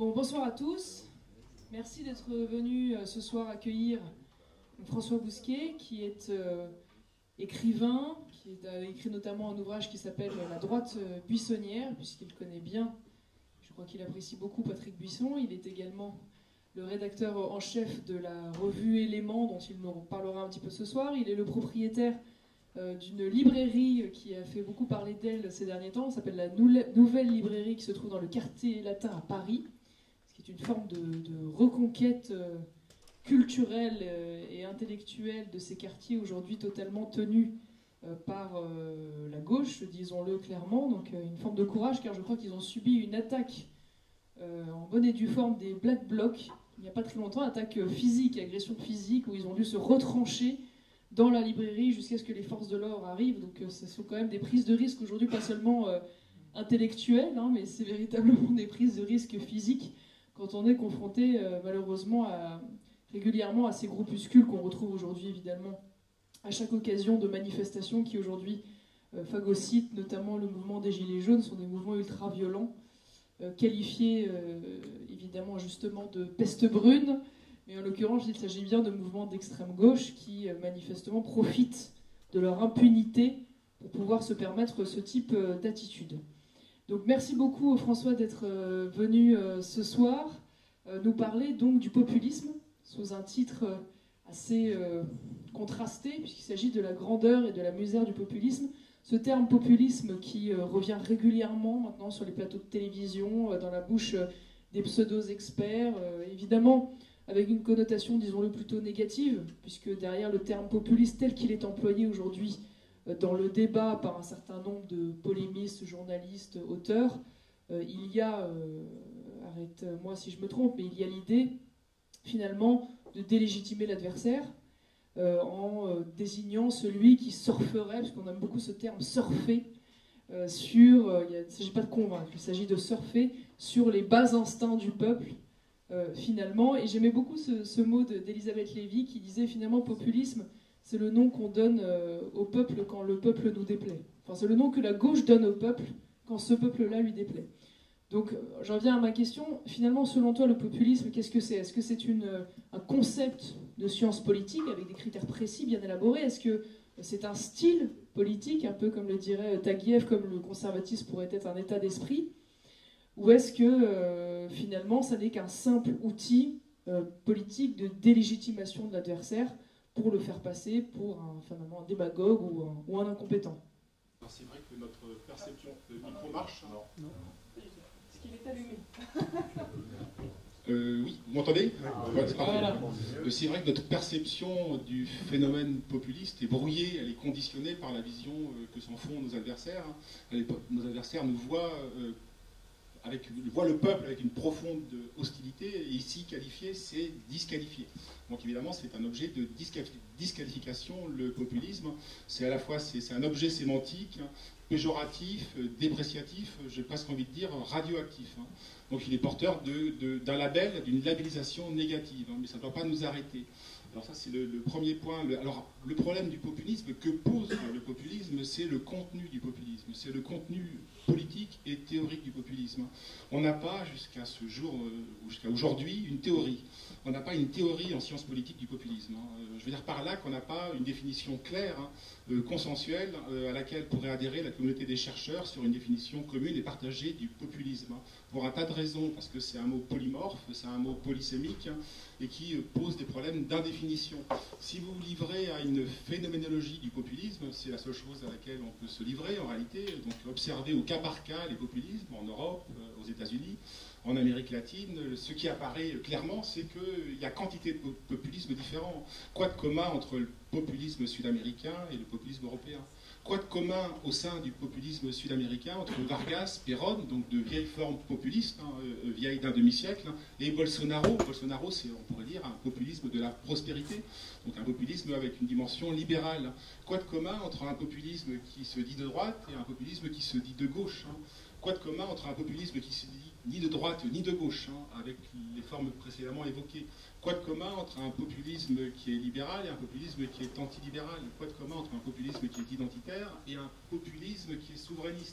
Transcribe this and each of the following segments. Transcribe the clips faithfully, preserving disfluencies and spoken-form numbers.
Bon, bonsoir à tous. Merci d'être venus euh, ce soir accueillir François Bousquet, qui est euh, écrivain, qui a écrit notamment un ouvrage qui s'appelle La droite euh, buissonnière, puisqu'il connaît bien, je crois qu'il apprécie beaucoup Patrick Buisson. Il est également le rédacteur en chef de la revue Éléments, dont il nous parlera un petit peu ce soir. Il est le propriétaire euh, d'une librairie qui a fait beaucoup parler d'elle ces derniers temps. Ça s'appelle la Nouvelle Librairie, qui se trouve dans le quartier latin à Paris, ce qui est une forme de, de reconquête euh, culturelle euh, et intellectuelle de ces quartiers aujourd'hui totalement tenus euh, par euh, la gauche, disons-le clairement. Donc euh, une forme de courage, car je crois qu'ils ont subi une attaque euh, en bonne et due forme des Black Blocs il n'y a pas très longtemps, attaque physique, agression physique, où ils ont dû se retrancher dans la librairie jusqu'à ce que les forces de l'ordre arrivent. Donc euh, ce sont quand même des prises de risque aujourd'hui, pas seulement euh, intellectuelles, hein, mais c'est véritablement des prises de risque physiques quand on est confronté euh, malheureusement à, régulièrement à ces groupuscules qu'on retrouve aujourd'hui évidemment à chaque occasion de manifestations qui aujourd'hui euh, phagocytent notamment le mouvement des Gilets jaunes. Ce sont des mouvements ultra-violents, euh, qualifiés euh, évidemment justement de peste brune, mais en l'occurrence il s'agit bien de mouvements d'extrême gauche qui euh, manifestement profitent de leur impunité pour pouvoir se permettre ce type euh, d'attitude. Donc merci beaucoup François d'être euh, venu euh, ce soir euh, nous parler donc du populisme sous un titre euh, assez euh, contrasté, puisqu'il s'agit de la grandeur et de la misère du populisme. Ce terme populisme qui euh, revient régulièrement maintenant sur les plateaux de télévision, euh, dans la bouche euh, des pseudo-experts, euh, évidemment avec une connotation, disons-le, plutôt négative, puisque derrière le terme populiste tel qu'il est employé aujourd'hui dans le débat par un certain nombre de polémistes, journalistes, auteurs, euh, il y a, euh, arrête-moi si je me trompe, mais il y a l'idée finalement de délégitimer l'adversaire euh, en euh, désignant celui qui surferait, parce qu'on aime beaucoup ce terme surfer, euh, sur, euh, il ne s'agit pas de convaincre, il s'agit de surfer sur les bas instincts du peuple euh, finalement. Et j'aimais beaucoup ce, ce mot d'Elisabeth Lévy qui disait finalement populisme, c'est le nom qu'on donne euh, au peuple quand le peuple nous déplaît. Enfin, c'est le nom que la gauche donne au peuple quand ce peuple-là lui déplaît. Donc, euh, j'en viens à ma question. Finalement, selon toi, le populisme, qu'est-ce que c'est? Est-ce que c'est une, euh, un concept de science politique avec des critères précis, bien élaborés? Est-ce que c'est un style politique, un peu comme le dirait Taguieff, comme le conservatisme pourrait être un état d'esprit? Ou est-ce que, euh, finalement, ça n'est qu'un simple outil euh, politique de délégitimation de l'adversaire pour le faire passer pour un, finalement, un démagogue ou un, ou un incompétent? C'est vrai que notre perception... Le micro marche? Non. Non. Est-ce qu'il est allumé? euh, Oui, vous m'entendez? Ah, ouais, voilà. C'est vrai que notre perception du phénomène populiste est brouillée, elle est conditionnée par la vision que s'en font nos adversaires. Nos adversaires nous voient... Euh, Avec, voit le peuple avec une profonde hostilité, et ici qualifier, c'est disqualifier. Donc évidemment, c'est un objet de disqualification, le populisme. C'est à la fois c'est un objet sémantique, péjoratif, dépréciatif, j'ai presque envie de dire radioactif. Donc il est porteur d'un label, d'une labellisation négative, mais ça ne doit pas nous arrêter. Alors ça, c'est le, le premier point. Le, alors, le problème du populisme, que pose le populisme, c'est le contenu du populisme. C'est le contenu politique et théorique du populisme. On n'a pas, jusqu'à ce jour, euh, jusqu'à aujourd'hui, une théorie. On n'a pas une théorie en sciences politiques du populisme. Hein. Euh, je veux dire par là qu'on n'a pas une définition claire, hein, euh, consensuelle, euh, à laquelle pourrait adhérer la communauté des chercheurs sur une définition commune et partagée du populisme. Hein. Pour un tas de raisons, parce que c'est un mot polymorphe, c'est un mot polysémique, hein, et qui euh, pose des problèmes d'indéfinition. Si vous vous livrez à une phénoménologie du populisme, c'est la seule chose à laquelle on peut se livrer en réalité, donc observer au cas par cas les populismes en Europe, aux États-Unis, en Amérique latine. Ce qui apparaît clairement, c'est qu'il y a quantité de populismes différents. Quoi de commun entre le populisme sud-américain et le populisme européen? Quoi de commun au sein du populisme sud-américain entre Vargas, Perón, donc de vieilles formes populistes, hein, euh, vieilles d'un demi-siècle, hein, et Bolsonaro? Bolsonaro, c'est, on pourrait dire, un populisme de la prospérité, donc un populisme avec une dimension libérale. Quoi de commun entre un populisme qui se dit de droite et un populisme qui se dit de gauche, hein? Quoi de commun entre un populisme qui se dit ni de droite ni de gauche, hein, avec les formes précédemment évoquées? Quoi de commun entre un populisme qui est libéral et un populisme qui est antilibéral? Quoi de commun entre un populisme qui est identitaire et un populisme qui est souverainiste, hein?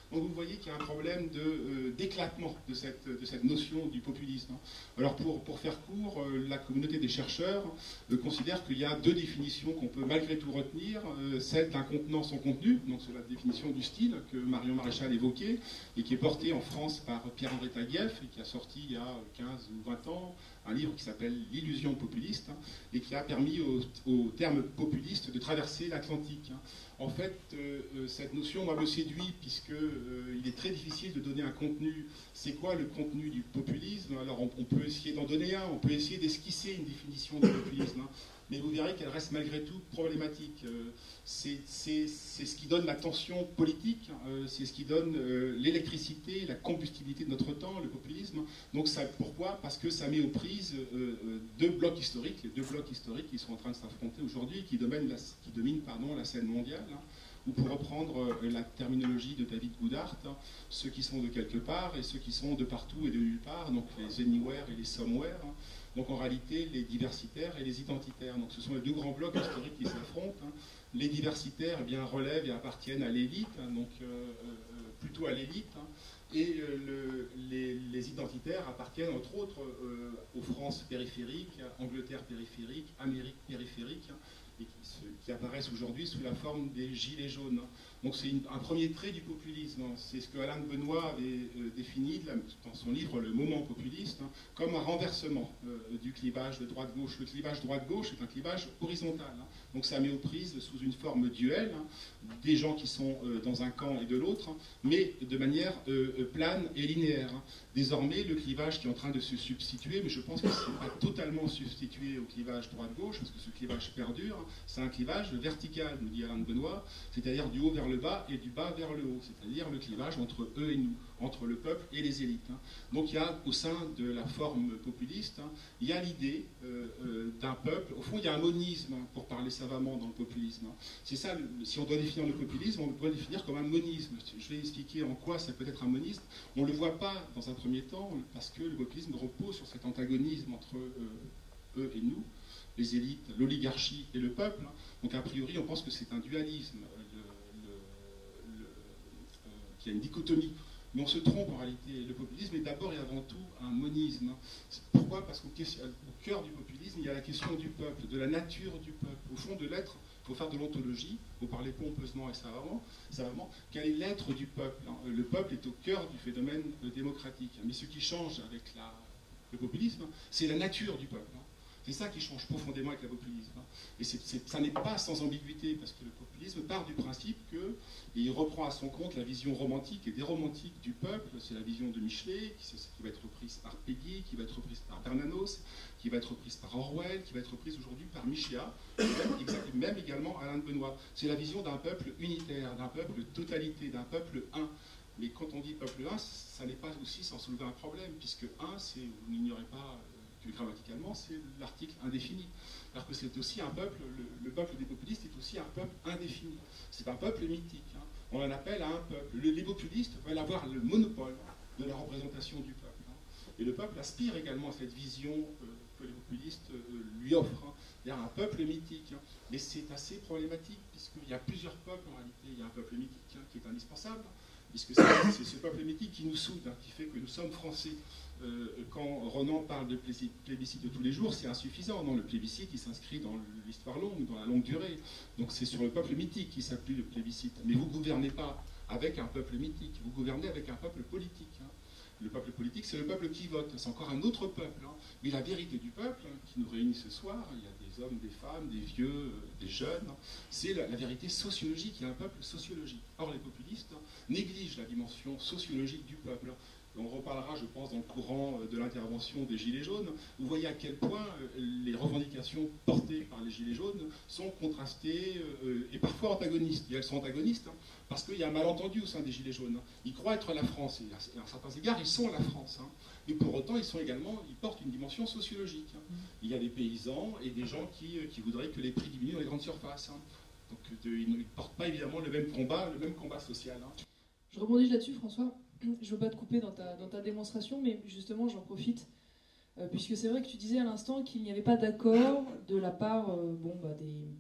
Donc vous voyez qu'il y a un problème de, euh, d'éclatement de cette, de cette notion du populisme. Alors pour, pour faire court, euh, la communauté des chercheurs euh, considère qu'il y a deux définitions qu'on peut malgré tout retenir, euh, celle d'un contenant sans contenu, donc c'est la définition du style que Marion Maréchal évoquait, et qui est portée en France par Pierre-André Taguieff, et qui a sorti il y a quinze ou vingt ans un livre qui s'appelle L'illusion populiste, hein, et qui a permis au, au terme populiste de traverser l'Atlantique. Hein. En fait, euh, cette notion, moi, me séduit, puisqu'il euh, est très difficile de donner un contenu. C'est quoi le contenu du populisme? Alors, on, on peut essayer d'en donner un, on peut essayer d'esquisser une définition du populisme, hein, mais vous verrez qu'elle reste malgré tout problématique. Euh, c'est ce qui donne la tension politique, euh, c'est ce qui donne euh, l'électricité, la combustibilité de notre temps, le populisme. Donc, ça, pourquoi? Parce que ça met aux prises euh, deux blocs historiques, les deux blocs historiques qui sont en train de s'affronter aujourd'hui, qui dominent, la, qui dominent pardon, la scène mondiale. Hein, ou pour reprendre euh, la terminologie de David Goodhart, hein, ceux qui sont de quelque part et ceux qui sont de partout et de nulle part, donc les anywhere et les somewhere. Hein, donc en réalité, les diversitaires et les identitaires. Donc ce sont les deux grands blocs historiques qui s'affrontent. Hein. Les diversitaires eh bien, relèvent et appartiennent à l'élite, hein, donc euh, euh, plutôt à l'élite. Hein, et euh, le, les, les identitaires appartiennent entre autres euh, aux France périphériques, Angleterre périphérique, Amérique périphérique, hein, et qui, se, qui apparaissent aujourd'hui sous la forme des gilets jaunes. Donc c'est un premier trait du populisme. C'est ce que Alain de Benoît avait euh, défini dans son livre Le moment populiste, hein, comme un renversement euh, du clivage de droite-gauche. Le clivage droite-gauche est un clivage horizontal. Hein. Donc ça met aux prises sous une forme duel, hein, des gens qui sont euh, dans un camp et de l'autre, hein, mais de manière euh, plane et linéaire. Hein. Désormais, le clivage qui est en train de se substituer, mais je pense que ce n'est pas totalement substitué au clivage droite-gauche, parce que ce clivage perdure, hein, c'est un clivage vertical, nous dit Alain de Benoît, c'est-à-dire du haut vers le bas et du bas vers le haut, c'est-à-dire le clivage entre eux et nous, entre le peuple et les élites. Hein. Donc il y a au sein de la forme populiste, hein, il y a l'idée euh, euh, d'un peuple, au fond il y a un monisme, hein, pour parler savamment dans le populisme. Hein. C'est ça, le, si on doit définir le populisme, on doit le définir comme un monisme. Je vais expliquer en quoi ça peut être un monisme. On ne le voit pas dans un premier temps, parce que le populisme repose sur cet antagonisme entre euh, eux et nous, les élites, l'oligarchie et le peuple. Hein. Donc a priori on pense que c'est un dualisme, le, le, le, euh, qu'il y a une dichotomie. Mais on se trompe en réalité. Le populisme est d'abord et avant tout un monisme. Pourquoi? Parce qu'au cœur du populisme, il y a la question du peuple, de la nature du peuple. Au fond de l'être, il faut faire de l'ontologie, il faut parler pompeusement et savamment, savamment quel est l'être du peuple. Le peuple est au cœur du phénomène démocratique. Mais ce qui change avec la, le populisme, c'est la nature du peuple. C'est ça qui change profondément avec le populisme. Et c'est, c'est, ça n'est pas sans ambiguïté, parce que le populisme part du principe que, et il reprend à son compte la vision romantique et déromantique du peuple, c'est la vision de Michelet, qui, qui va être reprise par Peggy, qui va être reprise par Bernanos, qui va être reprise par Orwell, qui va être reprise aujourd'hui par Michéa, et même, même également Alain de Benoît. C'est la vision d'un peuple unitaire, d'un peuple totalité, d'un peuple un. Mais quand on dit peuple un, ça n'est pas aussi sans soulever un problème, puisque un, c'est, vous n'ignorez pas, grammaticalement, c'est l'article indéfini. Alors que c'est aussi un peuple, le, le peuple des populistes est aussi un peuple indéfini. C'est un peuple mythique. Hein. On en appelle à un peuple. Le, les populistes veulent avoir le monopole de la représentation du peuple. Hein. Et le peuple aspire également à cette vision euh, que les populistes euh, lui offrent. Hein. C'est-à-dire un peuple mythique. Hein. Mais c'est assez problématique, puisqu'il y a plusieurs peuples en réalité. Il y a un peuple mythique, hein, qui est indispensable, puisque c'est, c'est ce peuple mythique qui nous soude, hein, qui fait que nous sommes français. Euh, quand Renan parle de plébiscite de tous les jours, c'est insuffisant. Non, le plébiscite, il s'inscrit dans l'histoire longue, dans la longue durée. Donc c'est sur le peuple mythique qui s'appuie le plébiscite. Mais vous ne gouvernez pas avec un peuple mythique, vous gouvernez avec un peuple politique. Hein. Le peuple politique, c'est le peuple qui vote. C'est encore un autre peuple. Hein. Mais la vérité du peuple, hein, qui nous réunit ce soir, il y a des hommes, des femmes, des vieux, euh, des jeunes, hein, c'est la, la vérité sociologique. Il y a un peuple sociologique. Or, les populistes hein, négligent la dimension sociologique du peuple. Hein. On reparlera, je pense, dans le courant de l'intervention des Gilets jaunes. Vous voyez à quel point les revendications portées par les Gilets jaunes sont contrastées et parfois antagonistes. Et elles sont antagonistes hein, parce qu'il y a un malentendu au sein des Gilets jaunes. Ils croient être la France, et à certains égards, ils sont la France. Hein. Mais pour autant, ils sont également, ils portent une dimension sociologique. Hein. Il y a des paysans et des gens qui, qui voudraient que les prix diminuent dans les grandes surfaces. Hein. Donc de, ils ne portent pas évidemment le même combat, le même combat social. Hein. Je rebondis là-dessus, François. Je ne veux pas te couper dans ta, dans ta démonstration, mais justement, j'en profite, euh, puisque c'est vrai que tu disais à l'instant qu'il n'y avait pas d'accord de la part euh, bon, bah, des,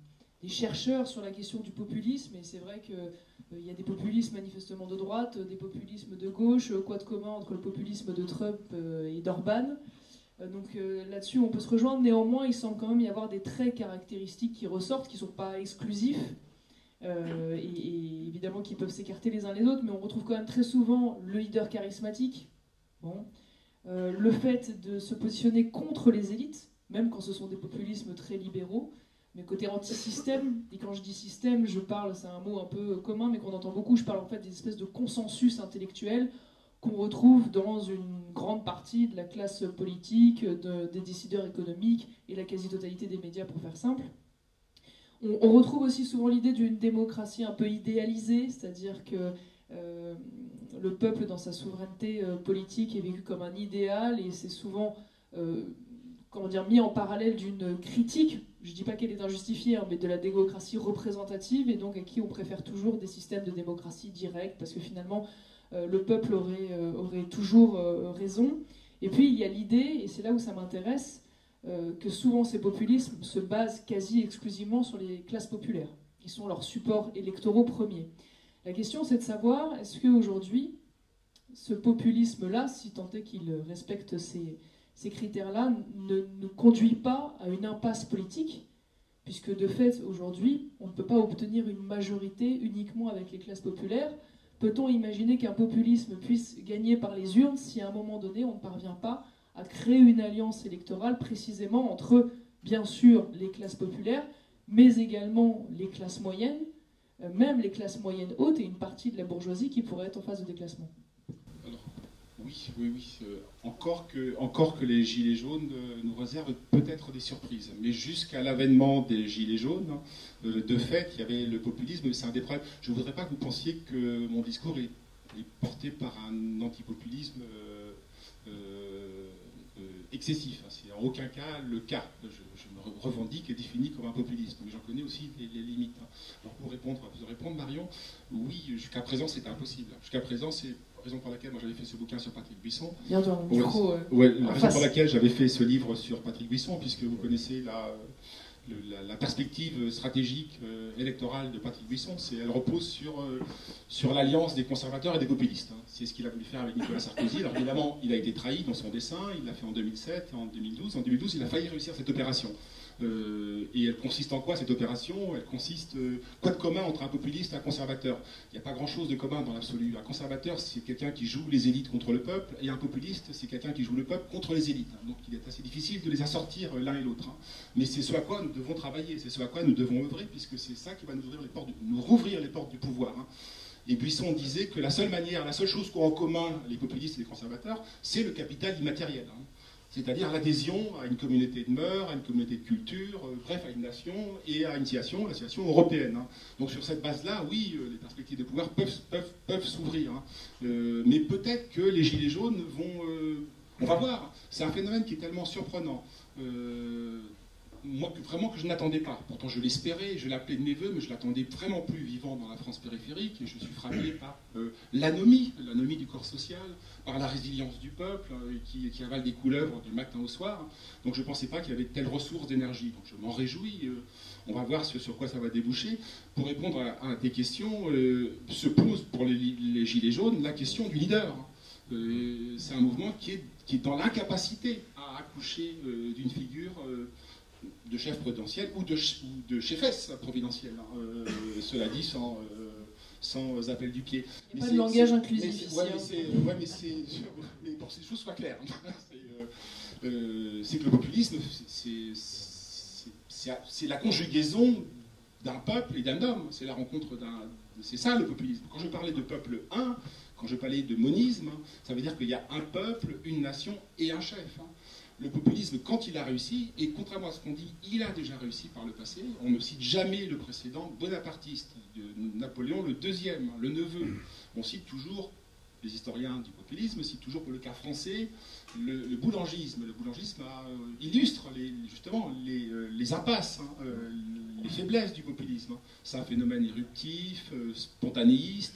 des chercheurs sur la question du populisme, et c'est vrai qu'il euh, y a des populismes manifestement de droite, des populismes de gauche, quoi de commun entre le populisme de Trump euh, et d'Orban. Euh, donc euh, là-dessus, on peut se rejoindre. Néanmoins, il semble quand même y avoir des traits caractéristiques qui ressortent, qui ne sont pas exclusifs, euh, et, et évidemment qui peuvent s'écarter les uns les autres, mais on retrouve quand même très souvent le leader charismatique, bon, euh, le fait de se positionner contre les élites, même quand ce sont des populismes très libéraux, mais côté anti-système, et quand je dis système, je parle, c'est un mot un peu commun, mais qu'on entend beaucoup, je parle en fait des espèces de consensus intellectuels qu'on retrouve dans une grande partie de la classe politique, de, des décideurs économiques et la quasi-totalité des médias, pour faire simple. On, on retrouve aussi souvent l'idée d'une démocratie un peu idéalisée, c'est-à-dire que euh, le peuple, dans sa souveraineté euh, politique, est vécu comme un idéal, et c'est souvent euh, comment dire, mis en parallèle d'une critique, je ne dis pas qu'elle est injustifiée, hein, mais de la démocratie représentative, et donc à qui on préfère toujours des systèmes de démocratie directe, parce que finalement, euh, le peuple aurait, euh, aurait toujours euh, raison. Et puis, il y a l'idée, et c'est là où ça m'intéresse, euh, que souvent ces populismes se basent quasi exclusivement sur les classes populaires, qui sont leurs supports électoraux premiers. La question, c'est de savoir, est-ce qu'aujourd'hui, ce populisme-là, si tant est qu'il respecte ces, ces critères-là, ne, ne conduit pas à une impasse politique, puisque de fait, aujourd'hui, on ne peut pas obtenir une majorité uniquement avec les classes populaires. Peut-on imaginer qu'un populisme puisse gagner par les urnes si à un moment donné, on ne parvient pas à créer une alliance électorale précisément entre, bien sûr, les classes populaires, mais également les classes moyennes, même les classes moyennes hautes et une partie de la bourgeoisie qui pourrait être en phase de déclassement? Oui, oui, oui. Euh, encore, que, encore que les Gilets jaunes euh, nous réservent peut-être des surprises. Mais jusqu'à l'avènement des Gilets jaunes, euh, de fait, il y avait le populisme. C'est un des problèmes. Je ne voudrais pas que vous pensiez que mon discours est, est porté par un antipopulisme euh, euh, euh, excessif. C'est en aucun cas le cas. Je, je me revendique et définis comme un populiste. Mais j'en connais aussi les, les limites. Alors pour répondre, pour répondre, Marion, oui, jusqu'à présent, c'était impossible. Jusqu'à présent, c'est la raison pour laquelle moi j'avais fait ce bouquin sur Patrick Buisson. Bien dans le micro, euh, ouais, la raison face. pour laquelle j'avais fait ce livre sur Patrick Buisson, puisque vous connaissez la, la, la perspective stratégique euh, électorale de Patrick Buisson, c'est, elle repose sur, euh, sur l'alliance des conservateurs et des populistes. Hein. C'est ce qu'il a voulu faire avec Nicolas Sarkozy. Alors évidemment, il a été trahi dans son dessein, il l'a fait en deux mille sept et en deux mille douze. En deux mille douze, il a failli réussir cette opération. Euh, et elle consiste en quoi cette opération? Elle consiste, euh, quoi de commun entre un populiste et un conservateur? Il n'y a pas grand chose de commun dans l'absolu. Un conservateur, c'est quelqu'un qui joue les élites contre le peuple, et un populiste, c'est quelqu'un qui joue le peuple contre les élites. Donc il est assez difficile de les assortir l'un et l'autre. Hein. Mais c'est ce à quoi nous devons travailler, c'est ce à quoi nous devons œuvrer, puisque c'est ça qui va nous ouvrir les portes du, nous rouvrir les portes du pouvoir. Hein. Et Buisson disait que la seule manière, la seule chose qu'ont en commun les populistes et les conservateurs, c'est le capital immatériel. Hein. C'est-à-dire l'adhésion à une communauté de mœurs, à une communauté de culture, euh, bref, à une nation et à une situation, la situation européenne. Hein. Donc sur cette base-là, oui, euh, les perspectives de pouvoir peuvent, peuvent, peuvent s'ouvrir. Hein. Euh, mais peut-être que les Gilets jaunes vont... Euh, on va voir. C'est un phénomène qui est tellement surprenant. Euh, moi, que, vraiment que je n'attendais pas. Pourtant, je l'espérais, je l'appelais de mes voeux, mais je l'attendais vraiment plus vivant dans la France périphérique. Et je suis frappé par euh, l'anomie, l'anomie du corps social, par la résilience du peuple, euh, qui, qui avale des couleuvres du matin au soir. Donc je ne pensais pas qu'il y avait telle ressource d'énergie. Donc je m'en réjouis. Euh, on va voir sur, sur quoi ça va déboucher. Pour répondre à, à tes questions, euh, se pose pour les, les Gilets jaunes la question du leader. Euh, c'est un mouvement qui est, qui est dans l'incapacité à accoucher euh, d'une figure... Euh, de chef prudentiel ou de, ou de chefesse providentielle. Hein. Euh, cela dit, sans, euh, sans appel du pied. Il n'y a pas de langage inclusif ici. Oui, mais c'est... Ouais, mais c'est... Mais pour que les choses soient claires. C'est, euh, euh, c'est que le populisme, c'est, c'est, c'est, c'est la conjugaison d'un peuple et d'un homme. C'est la rencontre d'un... C'est ça le populisme. Quand je parlais de peuple un, quand je parlais de monisme, ça veut dire qu'il y a un peuple, une nation et un chef. Hein. Le populisme, quand il a réussi, et contrairement à ce qu'on dit, il a déjà réussi par le passé, on ne cite jamais le précédent bonapartiste, de Napoléon le deuxième, le neveu. On cite toujours, les historiens du populisme citent toujours pour le cas français, le, le boulangisme. Le boulangisme a, euh, illustre les, justement les, euh, les impasses, hein, euh, les faiblesses du populisme. Hein. C'est un phénomène éruptif, euh, spontanéiste, hein, qui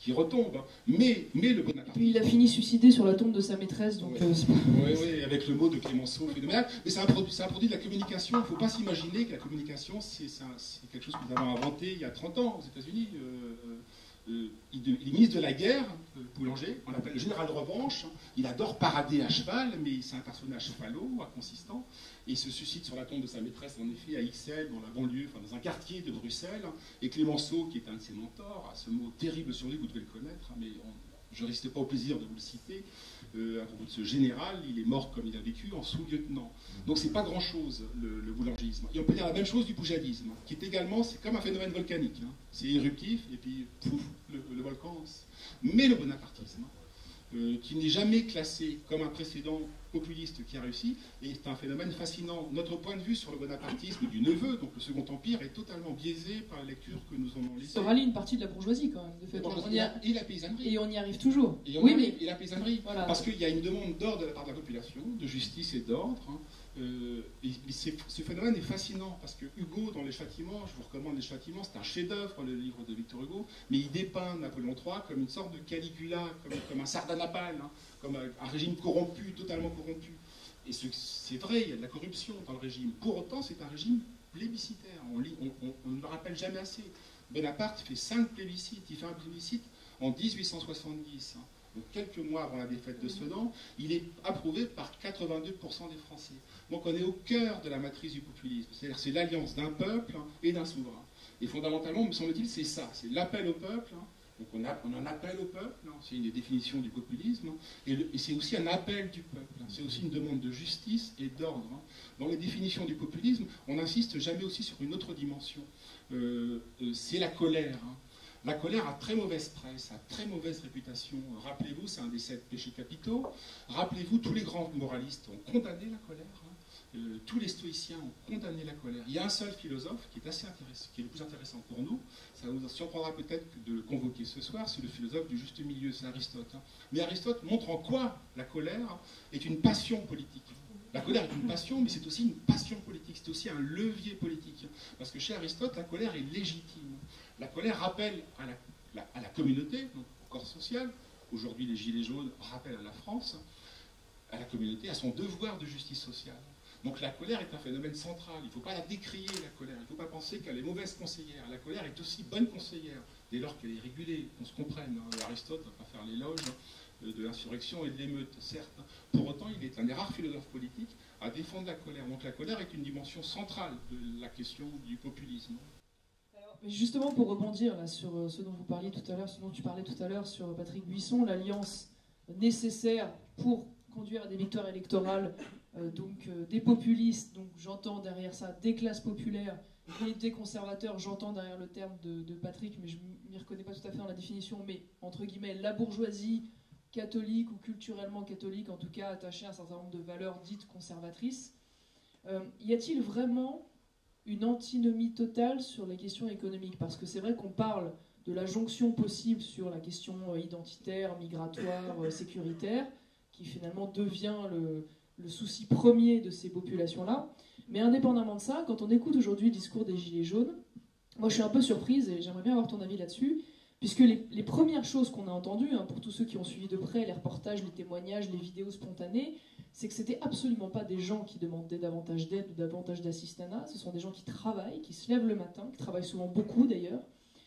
qui retombe. Mais, mais le bonapartisme... Puis il a fini suicidé sur la tombe de sa maîtresse, donc... Oui, euh, c'est pas... oui, oui, avec le mot de Clémenceau phénoménal. Mais c'est un produit, c'est un produit de la communication. Il ne faut pas s'imaginer que la communication, c'est, c'est, un, c'est quelque chose que nous avons inventé il y a trente ans aux États-Unis. Euh, euh, il, il est ministre de la guerre, euh, Boulanger, on l'appelle le général de revanche. Il adore parader à cheval, mais c'est un personnage falot, inconsistant. Et il se suscite sur la tombe de sa maîtresse, en effet, à Ixelles, dans la banlieue, enfin dans un quartier de Bruxelles. Et Clémenceau, qui est un de ses mentors, a ce mot terrible sur lui, vous devez le connaître, mais on, je ne résiste pas au plaisir de vous le citer. Euh, à propos de ce général, il est mort comme il a vécu en sous-lieutenant. Donc c'est pas grand-chose, le, le boulangisme. Et on peut dire la même chose du poujadisme, qui est également, c'est comme un phénomène volcanique. Hein. C'est éruptif, et puis pouf, le, le volcan. Mais le bonapartisme, euh, qui n'est jamais classé comme un précédent populiste qui a réussi, et c'est un phénomène fascinant. Notre point de vue sur le bonapartisme du neveu, donc le Second Empire, est totalement biaisé par la lecture que nous en avons laissée. Ça rallie une partie de la bourgeoisie quand même, de fait. On y a... Et la paysannerie. Et on y arrive toujours. Et, oui, arrive, mais... et la paysannerie. Voilà. Parce qu'il y a une demande d'ordre de la part de la population, de justice et d'ordre. Hein. Euh, et, et ce phénomène est fascinant, parce que Hugo, dans Les Châtiments, je vous recommande Les Châtiments, c'est un chef-d'œuvre, le livre de Victor Hugo, mais il dépeint Napoléon trois comme une sorte de Caligula, comme, comme un Sardanapale, hein, comme un, un régime corrompu, totalement corrompu. Et c'est vrai, il y a de la corruption dans le régime. Pour autant, c'est un régime plébiscitaire. On, lit, on, on, on ne le rappelle jamais assez. Bonaparte fait cinq plébiscites. Il fait un plébiscite en mille huit cent soixante-dix. Hein. Donc quelques mois avant la défaite de Sedan, il est approuvé par quatre-vingt-deux pour cent des Français. Donc on est au cœur de la matrice du populisme. C'est-à-dire c'est l'alliance d'un peuple et d'un souverain. Et fondamentalement, me semble-t-il, c'est ça. C'est l'appel au peuple. Hein. Donc on, a, on en appelle au peuple, hein, c'est une des définitions du populisme, et, et c'est aussi un appel du peuple, hein, c'est aussi une demande de justice et d'ordre. Hein. Dans les définitions du populisme, on n'insiste jamais aussi sur une autre dimension, euh, euh, c'est la colère. Hein. La colère a très mauvaise presse, a très mauvaise réputation. Rappelez-vous, c'est un des sept péchés capitaux. Rappelez-vous, tous les grands moralistes ont condamné la colère. Hein. Euh, tous les stoïciens ont condamné la colère. Il y a un seul philosophe qui est assez intéressant, qui est le plus intéressant pour nous. Ça vous surprendra peut-être de le convoquer ce soir. C'est le philosophe du juste milieu, c'est Aristote. Hein. Mais Aristote montre en quoi la colère est une passion politique. La colère est une passion, mais c'est aussi une passion politique. C'est aussi un levier politique. Parce que chez Aristote, la colère est légitime. La colère rappelle à la, la, à la communauté, donc au corps social. Aujourd'hui, les Gilets jaunes rappellent à la France, à la communauté, à son devoir de justice sociale. Donc la colère est un phénomène central. Il ne faut pas la décrier, la colère. Il ne faut pas penser qu'elle est mauvaise conseillère. La colère est aussi bonne conseillère, dès lors qu'elle est régulée, qu'on se comprenne. Hein. Aristote ne va pas faire l'éloge de l'insurrection et de l'émeute, certes. Pour autant, il est un des rares philosophes politiques à défendre la colère. Donc la colère est une dimension centrale de la question du populisme. Alors, justement, pour rebondir là, sur ce dont vous parliez tout à l'heure, ce dont tu parlais tout à l'heure sur Patrick Buisson, l'alliance nécessaire pour conduire à des victoires électorales, euh, donc euh, des populistes, donc j'entends derrière ça des classes populaires et des conservateurs, j'entends derrière le terme de, de Patrick, mais je ne m'y reconnais pas tout à fait dans la définition, mais entre guillemets, la bourgeoisie catholique ou culturellement catholique, en tout cas attachée à un certain nombre de valeurs dites conservatrices. Euh, y a-t-il vraiment une antinomie totale sur les questions économiques? Parce que c'est vrai qu'on parle de la jonction possible sur la question identitaire, migratoire, euh, sécuritaire, qui finalement devient le, le souci premier de ces populations-là. Mais indépendamment de ça, quand on écoute aujourd'hui le discours des Gilets jaunes, moi je suis un peu surprise et j'aimerais bien avoir ton avis là-dessus, puisque les, les premières choses qu'on a entendues, hein, pour tous ceux qui ont suivi de près les reportages, les témoignages, les vidéos spontanées, c'est que c'était absolument pas des gens qui demandaient davantage d'aide ou davantage d'assistanat, ce sont des gens qui travaillent, qui se lèvent le matin, qui travaillent souvent beaucoup d'ailleurs,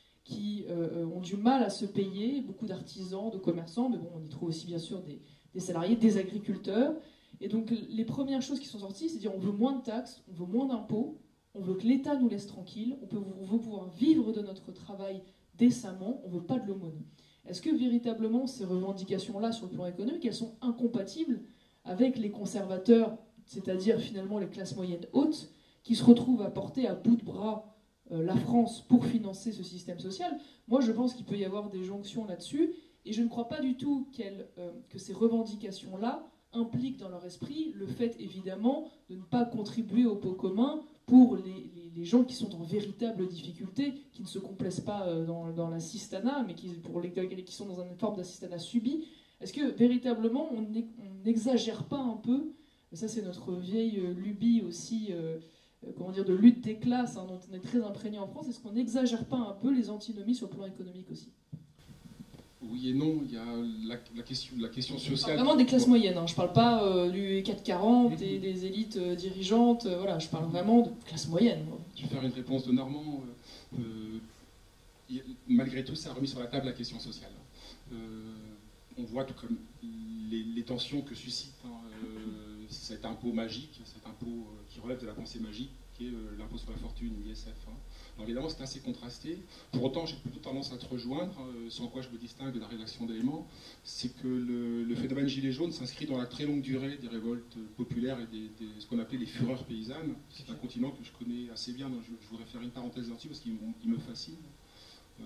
qui euh, ont du mal à se payer, beaucoup d'artisans, de commerçants, mais bon, on y trouve aussi bien sûr des, des salariés, des agriculteurs. Et donc les premières choses qui sont sorties, c'est de dire on veut moins de taxes, on veut moins d'impôts, on veut que l'État nous laisse tranquille, on, peut, on veut pouvoir vivre de notre travail décemment, on ne veut pas de l'aumône. Est-ce que véritablement ces revendications-là sur le plan économique, elles sont incompatibles avec les conservateurs, c'est-à-dire finalement les classes moyennes hautes, qui se retrouvent à porter à bout de bras euh, la France pour financer ce système social? Moi je pense qu'il peut y avoir des jonctions là-dessus, et je ne crois pas du tout qu'elles, euh, que ces revendications-là impliquent dans leur esprit le fait évidemment de ne pas contribuer au pot commun pour les, les, les gens qui sont en véritable difficulté, qui ne se complaisent pas euh, dans, dans l'assistanat, mais qui, pour les qui sont dans une forme d'assistanat subi. Est-ce que véritablement on n'exagère pas un peu? Ça c'est notre vieille euh, lubie aussi, euh, euh, comment dire, de lutte des classes, hein, dont on est très imprégné en France. Est-ce qu'on n'exagère pas un peu les antinomies sur le plan économique aussi? oui et non. Il y a la, la, question, la question sociale. Je parle vraiment des classes moyennes, hein. Je ne parle pas euh, du quatre quarante et des élites euh, dirigeantes, euh, voilà, je parle vraiment de classe moyenne. Moi. Je vais faire une réponse de Normand. Euh, euh, malgré tout, ça a remis sur la table la question sociale. Euh, on voit tout comme les, les tensions que suscite hein, euh, cet impôt magique, cet impôt euh, qui relève de la pensée magique, qui est euh, l'impôt sur la fortune, l'I S F. Hein. Alors évidemment, c'est assez contrasté. Pour autant, j'ai plutôt tendance à te rejoindre, euh, sans quoi je me distingue de la rédaction d'éléments, c'est que le, le phénomène gilet jaune s'inscrit dans la très longue durée des révoltes populaires et des, des, ce qu'on appelait les fureurs paysannes. C'est un continent que je connais assez bien, donc je, je voudrais faire une parenthèse là-dessus parce qu'il me fascine. Euh,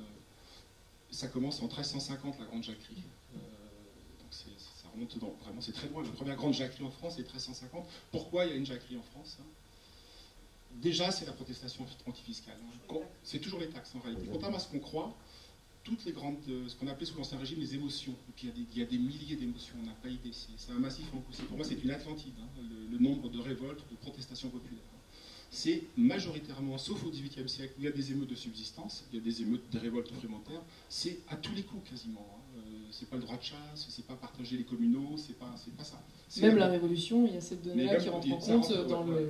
ça commence en treize cent cinquante, la Grande Jacquerie. Euh, donc ça remonte dans, vraiment, c'est très loin. La première Grande Jacquerie en France est treize cent cinquante. Pourquoi il y a une Jacquerie en France hein? Déjà, c'est la protestation antifiscale. Hein. C'est toujours les taxes en réalité. Contrairement à ce qu'on croit, toutes les grandes, ce qu'on appelait sous l'Ancien Régime les émotions, et puis il y a des, il y a des milliers d'émotions, on n'a pas idée, c'est un massif en poussée. Pour moi, c'est une Atlantide, hein, le, le nombre de révoltes, de protestations populaires. C'est majoritairement, sauf au dix-huitième siècle, où il y a des émeutes de subsistance, il y a des émeutes, des révoltes complémentaires, c'est à tous les coups quasiment. Hein. Euh, c'est pas le droit de chasse, c'est pas partager les communaux, c'est pas, c'est pas ça. Même la Révolution, il y a cette donnée-là qui rentre en compte rentre, dans ouais, le...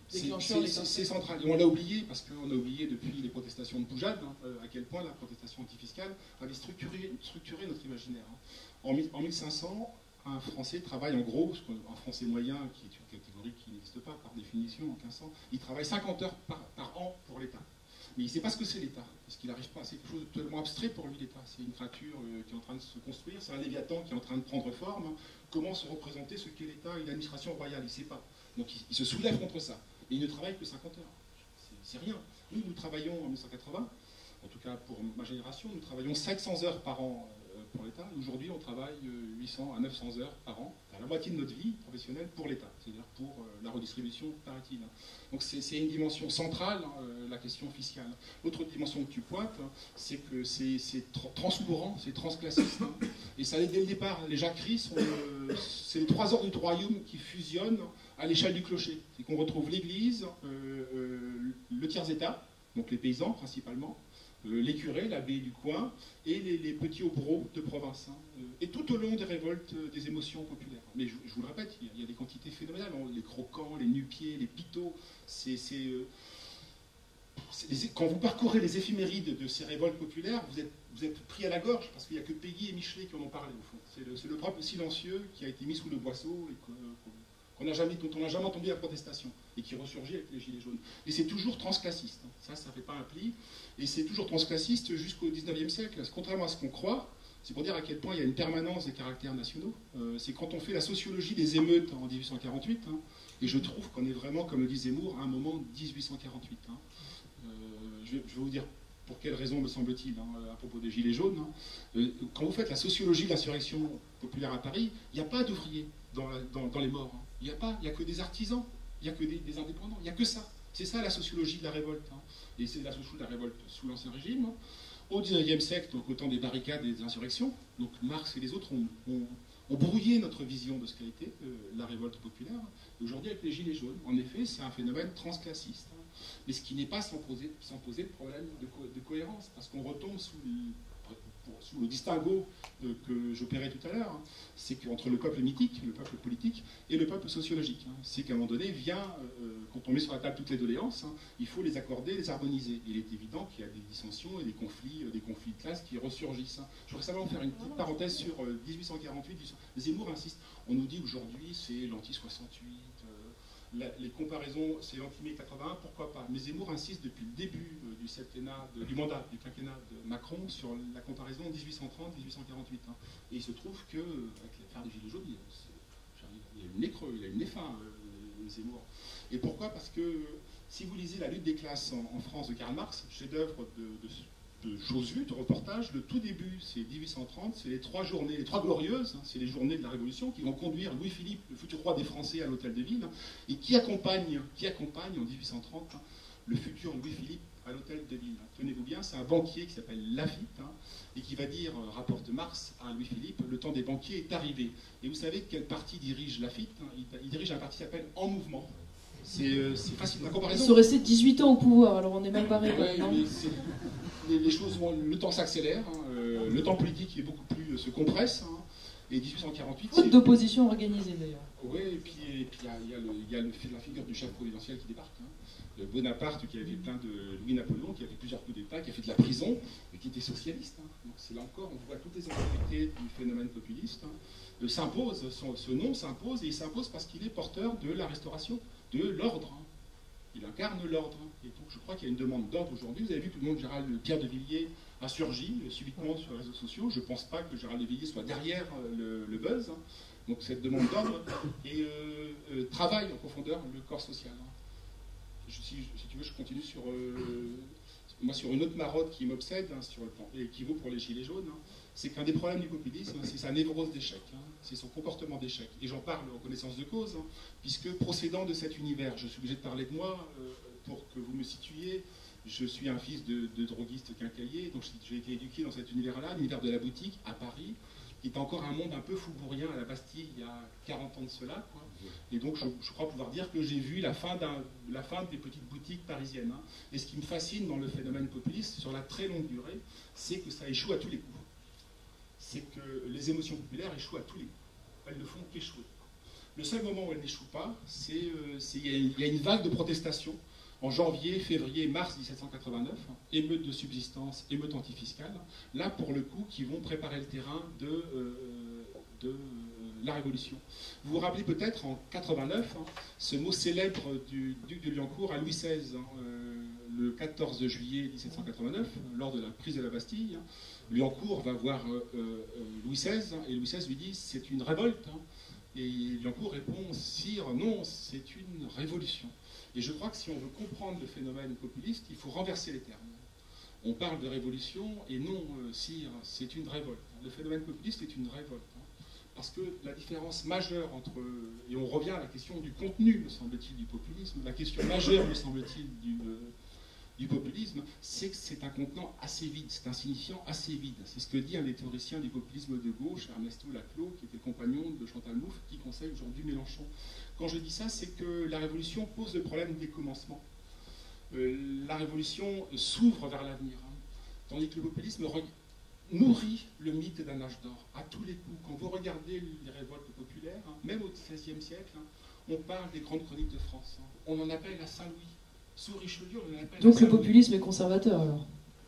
C'est central. Et on l'a oublié, parce qu'on a oublié depuis les protestations de Poujade, hein, à quel point la protestation antifiscale avait structuré, structuré notre imaginaire. Hein. En, en mille cinq cents, un Français travaille en gros, un Français moyen, qui est une catégorie qui n'existe pas par définition en quinze cents, il travaille cinquante heures par, par an pour l'État. Mais il ne sait pas ce que c'est l'État, parce qu'il n'arrive pas, c'est quelque chose de totalement abstrait pour lui l'État. C'est une créature euh, qui est en train de se construire, c'est un léviathan qui est en train de prendre forme. Hein. Comment se représenter ce qu'est l'État et l'administration royale, il ne sait pas. Donc il, il se soulève contre ça. Et il ne travaille que cinquante heures. C'est rien. Nous, nous travaillons en mille neuf cent quatre-vingts, en tout cas pour ma génération, nous travaillons cinq cents heures par an pour l'État. Aujourd'hui, on travaille huit cents à neuf cents heures par an, à la moitié de notre vie professionnelle pour l'État, c'est-à-dire pour la redistribution par utile. Donc c'est une dimension centrale, hein, la question fiscale. L'autre dimension que tu pointes, c'est que c'est transmourant, c'est transclassiste. Hein, et ça allait dès le départ. Les jacqueries, sont euh, c'est les trois ordres du royaume qui fusionnent à l'échelle du clocher. C'est qu'on retrouve l'Église, euh, euh, le tiers-État, donc les paysans principalement, euh, les curés, l'abbé du coin, et les, les petits hobereaux de province. Hein, et tout au long des révoltes, euh, des émotions populaires. Mais je, je vous le répète, il y, a, il y a des quantités phénoménales. Hein, les croquants, les nu-pieds, les pitots, c'est... Euh, quand vous parcourez les éphémérides de ces révoltes populaires, vous êtes, vous êtes pris à la gorge, parce qu'il n'y a que Péguy et Michelet qui en ont parlé, au fond. C'est le, le peuple silencieux qui a été mis sous le boisseau et que, qu'on n'a jamais, dont on n'a jamais entendu la protestation, et qui ressurgit avec les Gilets jaunes. Et c'est toujours transclassiste, hein. Ça, ça ne fait pas un pli, et c'est toujours transclassiste jusqu'au dix-neuvième siècle. Contrairement à ce qu'on croit, c'est pour dire à quel point il y a une permanence des caractères nationaux. Euh, c'est quand on fait la sociologie des émeutes en mille huit cent quarante-huit, hein, et je trouve qu'on est vraiment, comme le dit Zemmour, à un moment mille huit cent quarante-huit. Hein. Euh, je, vais, je vais vous dire pour quelles raisons, me semble-t-il, hein, à propos des Gilets jaunes. Hein. Euh, quand vous faites la sociologie de l'insurrection populaire à Paris, il n'y a pas d'ouvriers dans, dans, dans les morts. Hein. Il n'y a pas, il n'y a que des artisans, il n'y a que des, des indépendants, il n'y a que ça. C'est ça la sociologie de la révolte. Hein. Et c'est la sociologie de la révolte sous l'Ancien Régime. Hein. Au dix-neuvième siècle, donc au temps des barricades et des insurrections, donc Marx et les autres ont, ont, ont brouillé notre vision de ce qu'a été euh, la révolte populaire. Et aujourd'hui, avec les Gilets jaunes, en effet, c'est un phénomène transclassiste. Hein. Mais ce qui n'est pas sans poser, sans poser de problème de, co de cohérence, parce qu'on retombe sous le, pour, sous le distinguo de, que j'opérais tout à l'heure, hein, c'est qu'entre le peuple mythique, le peuple politique, et le peuple sociologique. Hein, c'est qu'à un moment donné, vient, euh, quand on met sur la table toutes les doléances, hein, il faut les accorder, les harmoniser. Il est évident qu'il y a des dissensions et des conflits, euh, des conflits de classe qui ressurgissent. Hein. Je voudrais simplement faire une petite parenthèse sur euh, mille huit cent quarante-huit. Zemmour insiste. On nous dit aujourd'hui c'est l'anti soixante-huit. La, les comparaisons, c'est l'anti-mai quatre-vingt-un, pourquoi pas. Mais Zemmour insiste depuis le début euh, du septennat, de, du mandat, du quinquennat de Macron sur la comparaison mille huit cent trente mille huit cent quarante-huit. Hein. Et il se trouve que, avec l'affaire des Gilets jaunes, il, il y a eu le nez creux, il y a eu le nez fin, euh, Zemmour. Et pourquoi? Parce que si vous lisez La lutte des classes en, en France de Karl Marx, chef-d'œuvre de, de de choses vues, de reportages, le tout début, c'est mille huit cent trente, c'est les trois journées, les trois glorieuses, hein, c'est les journées de la Révolution qui vont conduire Louis-Philippe, le futur roi des Français, à l'Hôtel de Ville, hein, et qui accompagne, qui accompagne en mille huit cent trente hein, le futur Louis-Philippe à l'Hôtel de Ville. Tenez-vous bien, c'est un banquier qui s'appelle Lafitte, hein, et qui va dire, euh, rapporte Marx à Louis-Philippe, le temps des banquiers est arrivé. Et vous savez quel parti dirige Lafitte? Hein, il, il dirige un parti qui s'appelle En Mouvement. C'est euh, facile, la comparaison. Ils sont restés dix-huit ans au pouvoir, alors on est mal barré. Ouais, les, les choses vont, le temps s'accélère, hein, euh, le temps politique est beaucoup plus quarante-huit se compresse. Hein, et mille huit cent quarante-huit... Faute d'opposition organisée, d'ailleurs. Oui, et puis il y a, y a, le, y a le, la figure du chef providentiel qui débarque. Hein. Le Bonaparte, qui avait plein de Louis-Napoléon, qui a fait plusieurs coups d'État, qui a fait de la prison, et qui était socialiste. Hein. Donc c'est là encore, on voit toutes les ambiguïtés du phénomène populiste. Hein. S'impose, son, ce nom s'impose, et il s'impose parce qu'il est porteur de la restauration, de l'ordre. Hein. Il incarne l'ordre. Hein. Et donc je crois qu'il y a une demande d'ordre aujourd'hui. Vous avez vu que le nom de Gérald Pierre de Villiers a surgi euh, subitement sur les réseaux sociaux. Je ne pense pas que Gérald de Villiers soit derrière euh, le, le buzz. Hein. Donc cette demande d'ordre et euh, euh, travaille en profondeur le corps social. Hein. Je, si, si tu veux, je continue sur, euh, moi, sur une autre marotte qui m'obsède, hein, sur le plan, et qui vaut pour les gilets jaunes, hein, c'est qu'un des problèmes du populisme, c'est sa névrose d'échec, hein, c'est son comportement d'échec. Et j'en parle en connaissance de cause, hein, puisque procédant de cet univers, je suis obligé de parler de moi euh, pour que vous me situiez. Je suis un fils de, de droguiste quincaillier, donc j'ai été éduqué dans cet univers-là, l'univers de la boutique, à Paris, qui est encore un monde un peu foubourien à la Bastille il y a quarante ans de cela. Quoi. Et donc je, je crois pouvoir dire que j'ai vu la fin, la fin des petites boutiques parisiennes. Hein. Et ce qui me fascine dans le phénomène populiste, sur la très longue durée, c'est que ça échoue à tous les coups. C'est que les émotions populaires échouent à tous les coups. Elles ne font qu'échouer. Le seul moment où elles n'échouent pas, c'est qu'il euh, y, y a une vague de protestation en janvier, février, mars mille sept cent quatre-vingt-neuf, hein, émeutes de subsistance, émeutes antifiscales, là pour le coup qui vont préparer le terrain de, euh, de euh, la Révolution. Vous vous rappelez peut-être en quatre-vingt-neuf, hein, ce mot célèbre du duc de Liancourt à Louis seize, hein, euh, le quatorze juillet mille sept cent quatre-vingt-neuf, lors de la prise de la Bastille. Hein, Liancourt va voir euh, euh, Louis seize, hein, et Louis seize lui dit c'est une révolte. Hein, et Liancourt répond sire, non, c'est une révolution. Et je crois que si on veut comprendre le phénomène populiste, il faut renverser les termes. On parle de révolution, et non, euh, sire, c'est une révolte. Le phénomène populiste est une révolte. Hein, parce que la différence majeure entre... Et on revient à la question du contenu, me semble-t-il, du populisme. La question majeure, me semble-t-il, du, euh, du populisme, c'est que c'est un contenant assez vide, c'est un signifiant assez vide. C'est ce que dit un des théoriciens du populisme de gauche, Ernesto Laclos, qui était le compagnon de Chantal Mouffe, qui conseille aujourd'hui Mélenchon. Quand je dis ça, c'est que la révolution pose le problème des commencements. Euh, la révolution s'ouvre vers l'avenir, hein, tandis que le populisme nourrit le mythe d'un âge d'or à tous les coups. Quand vous regardez les révoltes populaires, hein, même au seizième siècle, hein, on parle des grandes chroniques de France. Hein. On en appelle à Saint-Louis. Sous Richelieu, on en appelle Donc à le populisme est conservateur, alors?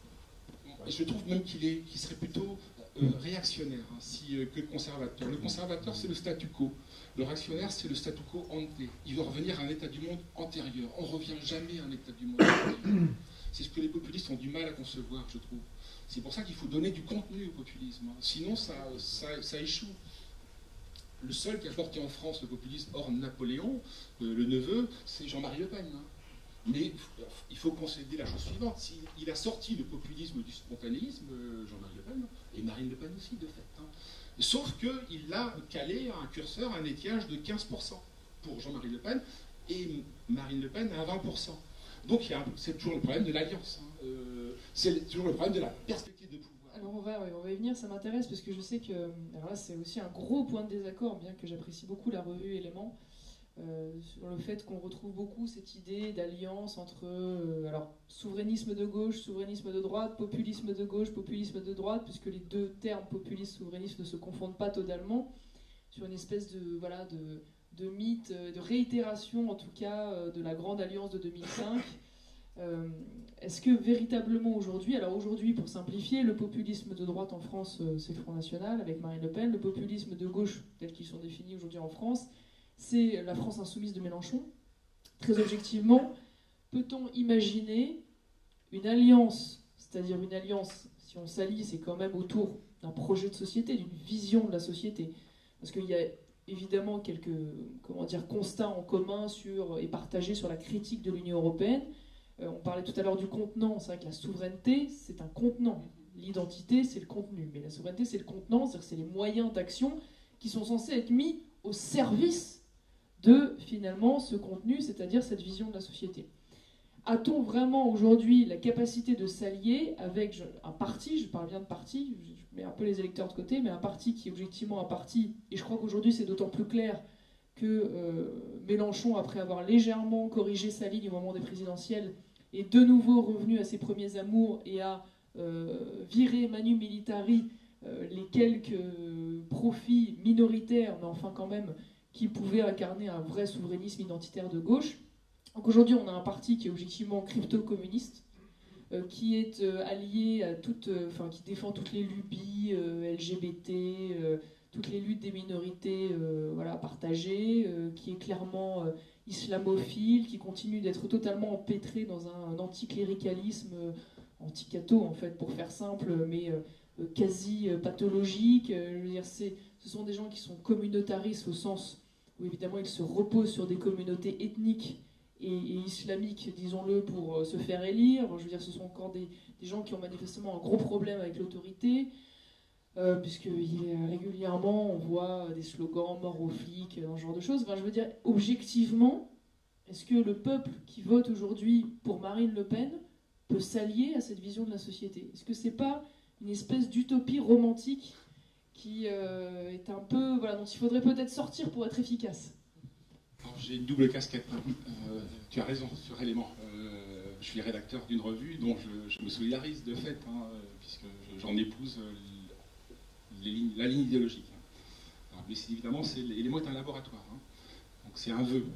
Je trouve même qu'il est, qu'il serait plutôt euh, réactionnaire hein, si, euh, que conservateur. Le conservateur, c'est le statu quo. Le réactionnaire, c'est le statu quo ante. Il veut revenir à un état du monde antérieur. On ne revient jamais à un état du monde antérieur. C'est ce que les populistes ont du mal à concevoir, je trouve. C'est pour ça qu'il faut donner du contenu au populisme. Sinon, ça, ça, ça échoue. Le seul qui a porté en France le populisme hors Napoléon, euh, le neveu, c'est Jean-Marie Le Pen. Hein. Mais il faut concéder la chose suivante. Il a sorti le populisme du spontanéisme, Jean-Marie Le Pen, et Marine Le Pen aussi, de fait. Hein. Sauf qu'il a calé un curseur, un étiage de quinze pour cent pour Jean-Marie Le Pen, et Marine Le Pen à vingt pour cent. Donc c'est toujours le problème de l'alliance. Hein. Euh, c'est toujours le problème de la perspective de pouvoir. Alors on va, on va y venir, ça m'intéresse, parce que je sais que alors là c'est aussi un gros point de désaccord, bien que j'apprécie beaucoup la revue Éléments. Euh, sur le fait qu'on retrouve beaucoup cette idée d'alliance entre euh, alors, souverainisme de gauche, souverainisme de droite, populisme de gauche, populisme de droite, puisque les deux termes populiste, souverainiste ne se confondent pas totalement, sur une espèce de, voilà, de, de mythe, de réitération en tout cas euh, de la grande alliance de deux mille cinq. Euh, Est-ce que véritablement aujourd'hui, alors aujourd'hui pour simplifier, le populisme de droite en France euh, c'est le Front National avec Marine Le Pen, le populisme de gauche tel qu'ils sont définis aujourd'hui en France c'est la France insoumise de Mélenchon. Très objectivement, peut-on imaginer une alliance, c'est-à-dire une alliance, si on s'allie, c'est quand même autour d'un projet de société, d'une vision de la société. Parce qu'il y a évidemment quelques comment dire, constats en commun sur, et partagés sur la critique de l'Union européenne. Euh, on parlait tout à l'heure du contenant, c'est vrai que la souveraineté, c'est un contenant. L'identité, c'est le contenu. Mais la souveraineté, c'est le contenant, c'est-à-dire que c'est les moyens d'action qui sont censés être mis au service de, finalement, ce contenu, c'est-à-dire cette vision de la société. A-t-on vraiment aujourd'hui la capacité de s'allier avec un parti, je parle bien de parti, je mets un peu les électeurs de côté, mais un parti qui est objectivement un parti, et je crois qu'aujourd'hui c'est d'autant plus clair que euh, Mélenchon, après avoir légèrement corrigé sa ligne au moment des présidentielles, est de nouveau revenu à ses premiers amours et a euh, viré Manu Militari euh, les quelques profits minoritaires, mais enfin quand même, qui pouvaient incarner un vrai souverainisme identitaire de gauche. Donc aujourd'hui, on a un parti qui est objectivement crypto-communiste, euh, qui est euh, allié à toute, euh, enfin, qui défend toutes les lubies euh, L G B T, euh, toutes les luttes des minorités euh, voilà, partagées, euh, qui est clairement euh, islamophile, qui continue d'être totalement empêtré dans un, un anticléricalisme, euh, anti-catho en fait, pour faire simple, mais euh, quasi euh, pathologique. Euh, je veux dire, c'est, ce sont des gens qui sont communautaristes au sens où évidemment ils se reposent sur des communautés ethniques et, et islamiques, disons-le, pour euh, se faire élire. Je veux dire, ce sont encore des, des gens qui ont manifestement un gros problème avec l'autorité. Euh, puisque il, régulièrement on voit des slogans mort aux flics, ce genre de choses. Enfin, je veux dire, objectivement, est-ce que le peuple qui vote aujourd'hui pour Marine Le Pen peut s'allier à cette vision de la société? Est-ce que c'est pas une espèce d'utopie romantique qui euh, est un peu, voilà, dont il faudrait peut-être sortir pour être efficace? Alors, j'ai une double casquette. Euh, tu as raison sur l'élément. Euh, je suis rédacteur d'une revue dont je, je me solidarise de fait, hein, puisque j'en épouse les lignes, la ligne idéologique. Alors, mais évidemment, c'est, et les mots est un laboratoire. Hein, donc c'est un vœu.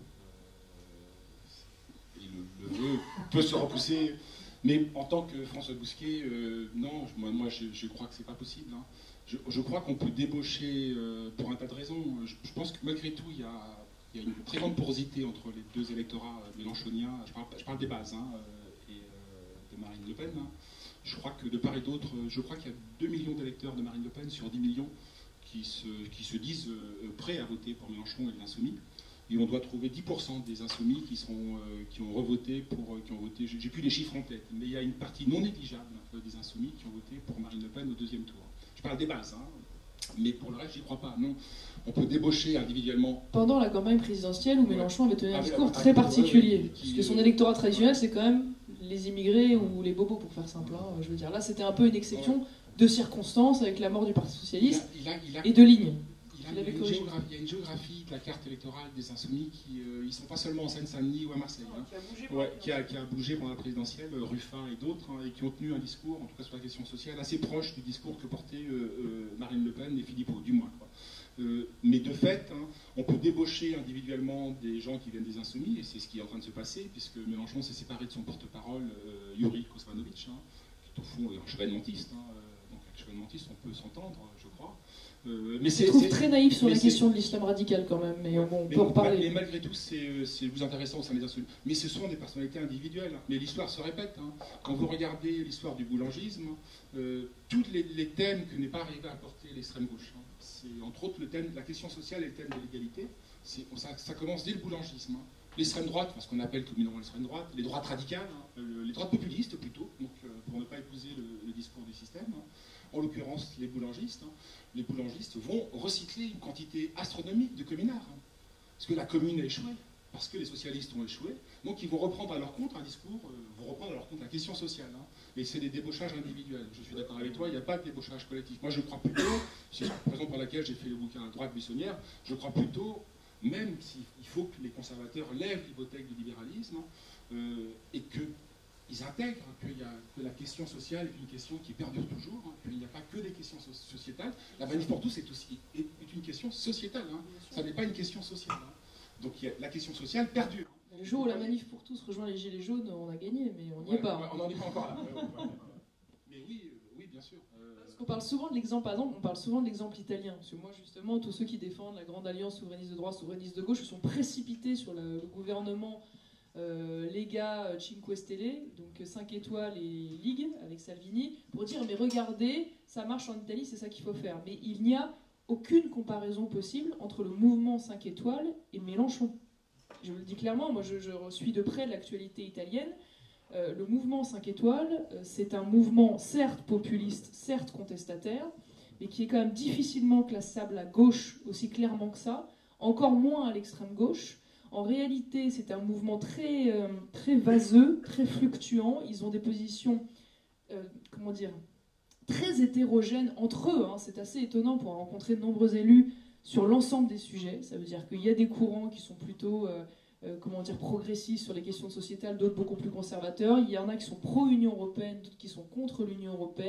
Euh, et le, le vœu peut se repousser. Mais en tant que François Bousquet, euh, non, moi, moi je, je crois que c'est pas possible. Hein. Je, je crois qu'on peut débaucher euh, pour un tas de raisons. Je, je pense que malgré tout, il y a, il y a une très grande porosité entre les deux électorats mélenchoniens. Je parle, je parle des bases hein, et euh, de Marine Le Pen. Hein. Je crois que de part et d'autre, je crois qu'il y a deux millions d'électeurs de Marine Le Pen sur dix millions qui se, qui se disent euh, prêts à voter pour Mélenchon et les Insoumis. Et on doit trouver dix pour cent des Insoumis qui, sont, euh, qui ont revoté pour, euh, qui ont voté, j'ai plus les chiffres en tête, mais il y a une partie non négligeable euh, des Insoumis qui ont voté pour Marine Le Pen au deuxième tour. Je parle des bases, hein, mais pour le reste, j'y crois pas. Non, on peut débaucher individuellement. Pendant la campagne présidentielle où ouais. Mélenchon avait tenu un ah, discours ah, très particulier, ouais, ouais, qui, parce que son euh, électorat traditionnel, c'est quand même les immigrés ou les bobos, pour faire simple. Hein, je veux dire, là, c'était un peu une exception ouais. de circonstances avec la mort du Parti socialiste il a, il a, il a... et de lignes. Il y, a une géographie, il y a une géographie de la carte électorale des Insoumis qui euh, ils sont pas seulement en Seine-Saint-Denis ou à Marseille, hein, qui, a bougé ouais, qui, a, qui a bougé pendant la présidentielle, euh, Ruffin et d'autres, hein, et qui ont tenu un discours, en tout cas sur la question sociale, assez proche du discours que portaient euh, euh, Marine Le Pen et Philippot, du moins. Quoi. Euh, mais de fait, hein, on peut débaucher individuellement des gens qui viennent des Insoumis, et c'est ce qui est en train de se passer, puisque Mélenchon s'est séparé de son porte-parole, euh, Yuri Kosmanovic, hein, qui est au fond un chevènementiste. Hein, donc avec chevènementiste, on peut s'entendre, je crois. Euh, mais je trouve très naïf sur la question de l'islam radical quand même, mais on, on mais peut en reparler. Mais malgré tout, c'est, c'est plus intéressant au sein des Insoumis. Mais ce sont des personnalités individuelles. Mais l'histoire se répète. Hein. Quand vous regardez l'histoire du boulangisme, euh, tous les, les thèmes que n'est pas arrivé à porter l'extrême gauche, hein. C'est entre autres le thème de la question sociale et le thème de l'égalité. C'est, ça, ça commence dès le boulangisme. Hein. L'extrême droite, enfin, ce qu'on appelle communément l'extrême droite, les droites radicales, hein, les droites populistes plutôt, donc, euh, pour ne pas épouser le, le discours du système. Hein. En l'occurrence, les boulangistes, hein, les boulangistes vont recycler une quantité astronomique de communards. Hein, parce que la commune a échoué, parce que les socialistes ont échoué. Donc ils vont reprendre à leur compte un discours, euh, vont reprendre à leur compte la question sociale. Hein, et c'est des débauchages individuels. Je suis d'accord avec toi, il n'y a pas de débauchage collectif. Moi je crois plutôt, c'est la raison pour laquelle j'ai fait le bouquin à droite buissonnière, je crois plutôt, même s'il faut que les conservateurs lèvent l'hypothèque du libéralisme, hein, euh, et que ils intègrent qu'il y a, que la question sociale est une question qui perdure toujours, hein, qu'il n'y a pas que des questions so sociétales. La manif pour tous est aussi est, est une question sociétale, hein. Ça n'est pas une question sociale. Hein. Donc il y a, la question sociale perdure. Le jour où la manif pour tous rejoint les Gilets jaunes, on a gagné, mais on n'y ouais, est pas. Ouais, on n'en est pas encore là. Ouais, ouais, ouais. Mais oui, euh, oui, bien sûr. Euh... Parce qu'on parle souvent de l'exemple, par exemple, on parle souvent de l'exemple italien. Parce que moi, justement, tous ceux qui défendent la grande alliance souverainiste de droite, souverainiste de gauche, se sont précipités sur le, le gouvernement Euh, Lega Cinque Stelle, donc cinq étoiles et Ligue avec Salvini, pour dire mais regardez, ça marche en Italie, c'est ça qu'il faut faire. Mais il n'y a aucune comparaison possible entre le mouvement cinq étoiles et Mélenchon. Je vous le dis clairement, moi je, je suis de près l'actualité italienne. Euh, le mouvement cinq étoiles, euh, c'est un mouvement certes populiste, certes contestataire, mais qui est quand même difficilement classable à gauche aussi clairement que ça, encore moins à l'extrême gauche. En réalité, c'est un mouvement très, euh, très vaseux, très fluctuant. Ils ont des positions, euh, comment dire, très hétérogènes entre eux. Hein. C'est assez étonnant pour rencontrer de nombreux élus sur l'ensemble des sujets. Ça veut dire qu'il y a des courants qui sont plutôt, euh, euh, comment dire, progressistes sur les questions sociétales, d'autres beaucoup plus conservateurs. Il y en a qui sont pro-Union européenne, d'autres qui sont contre l'Union européenne.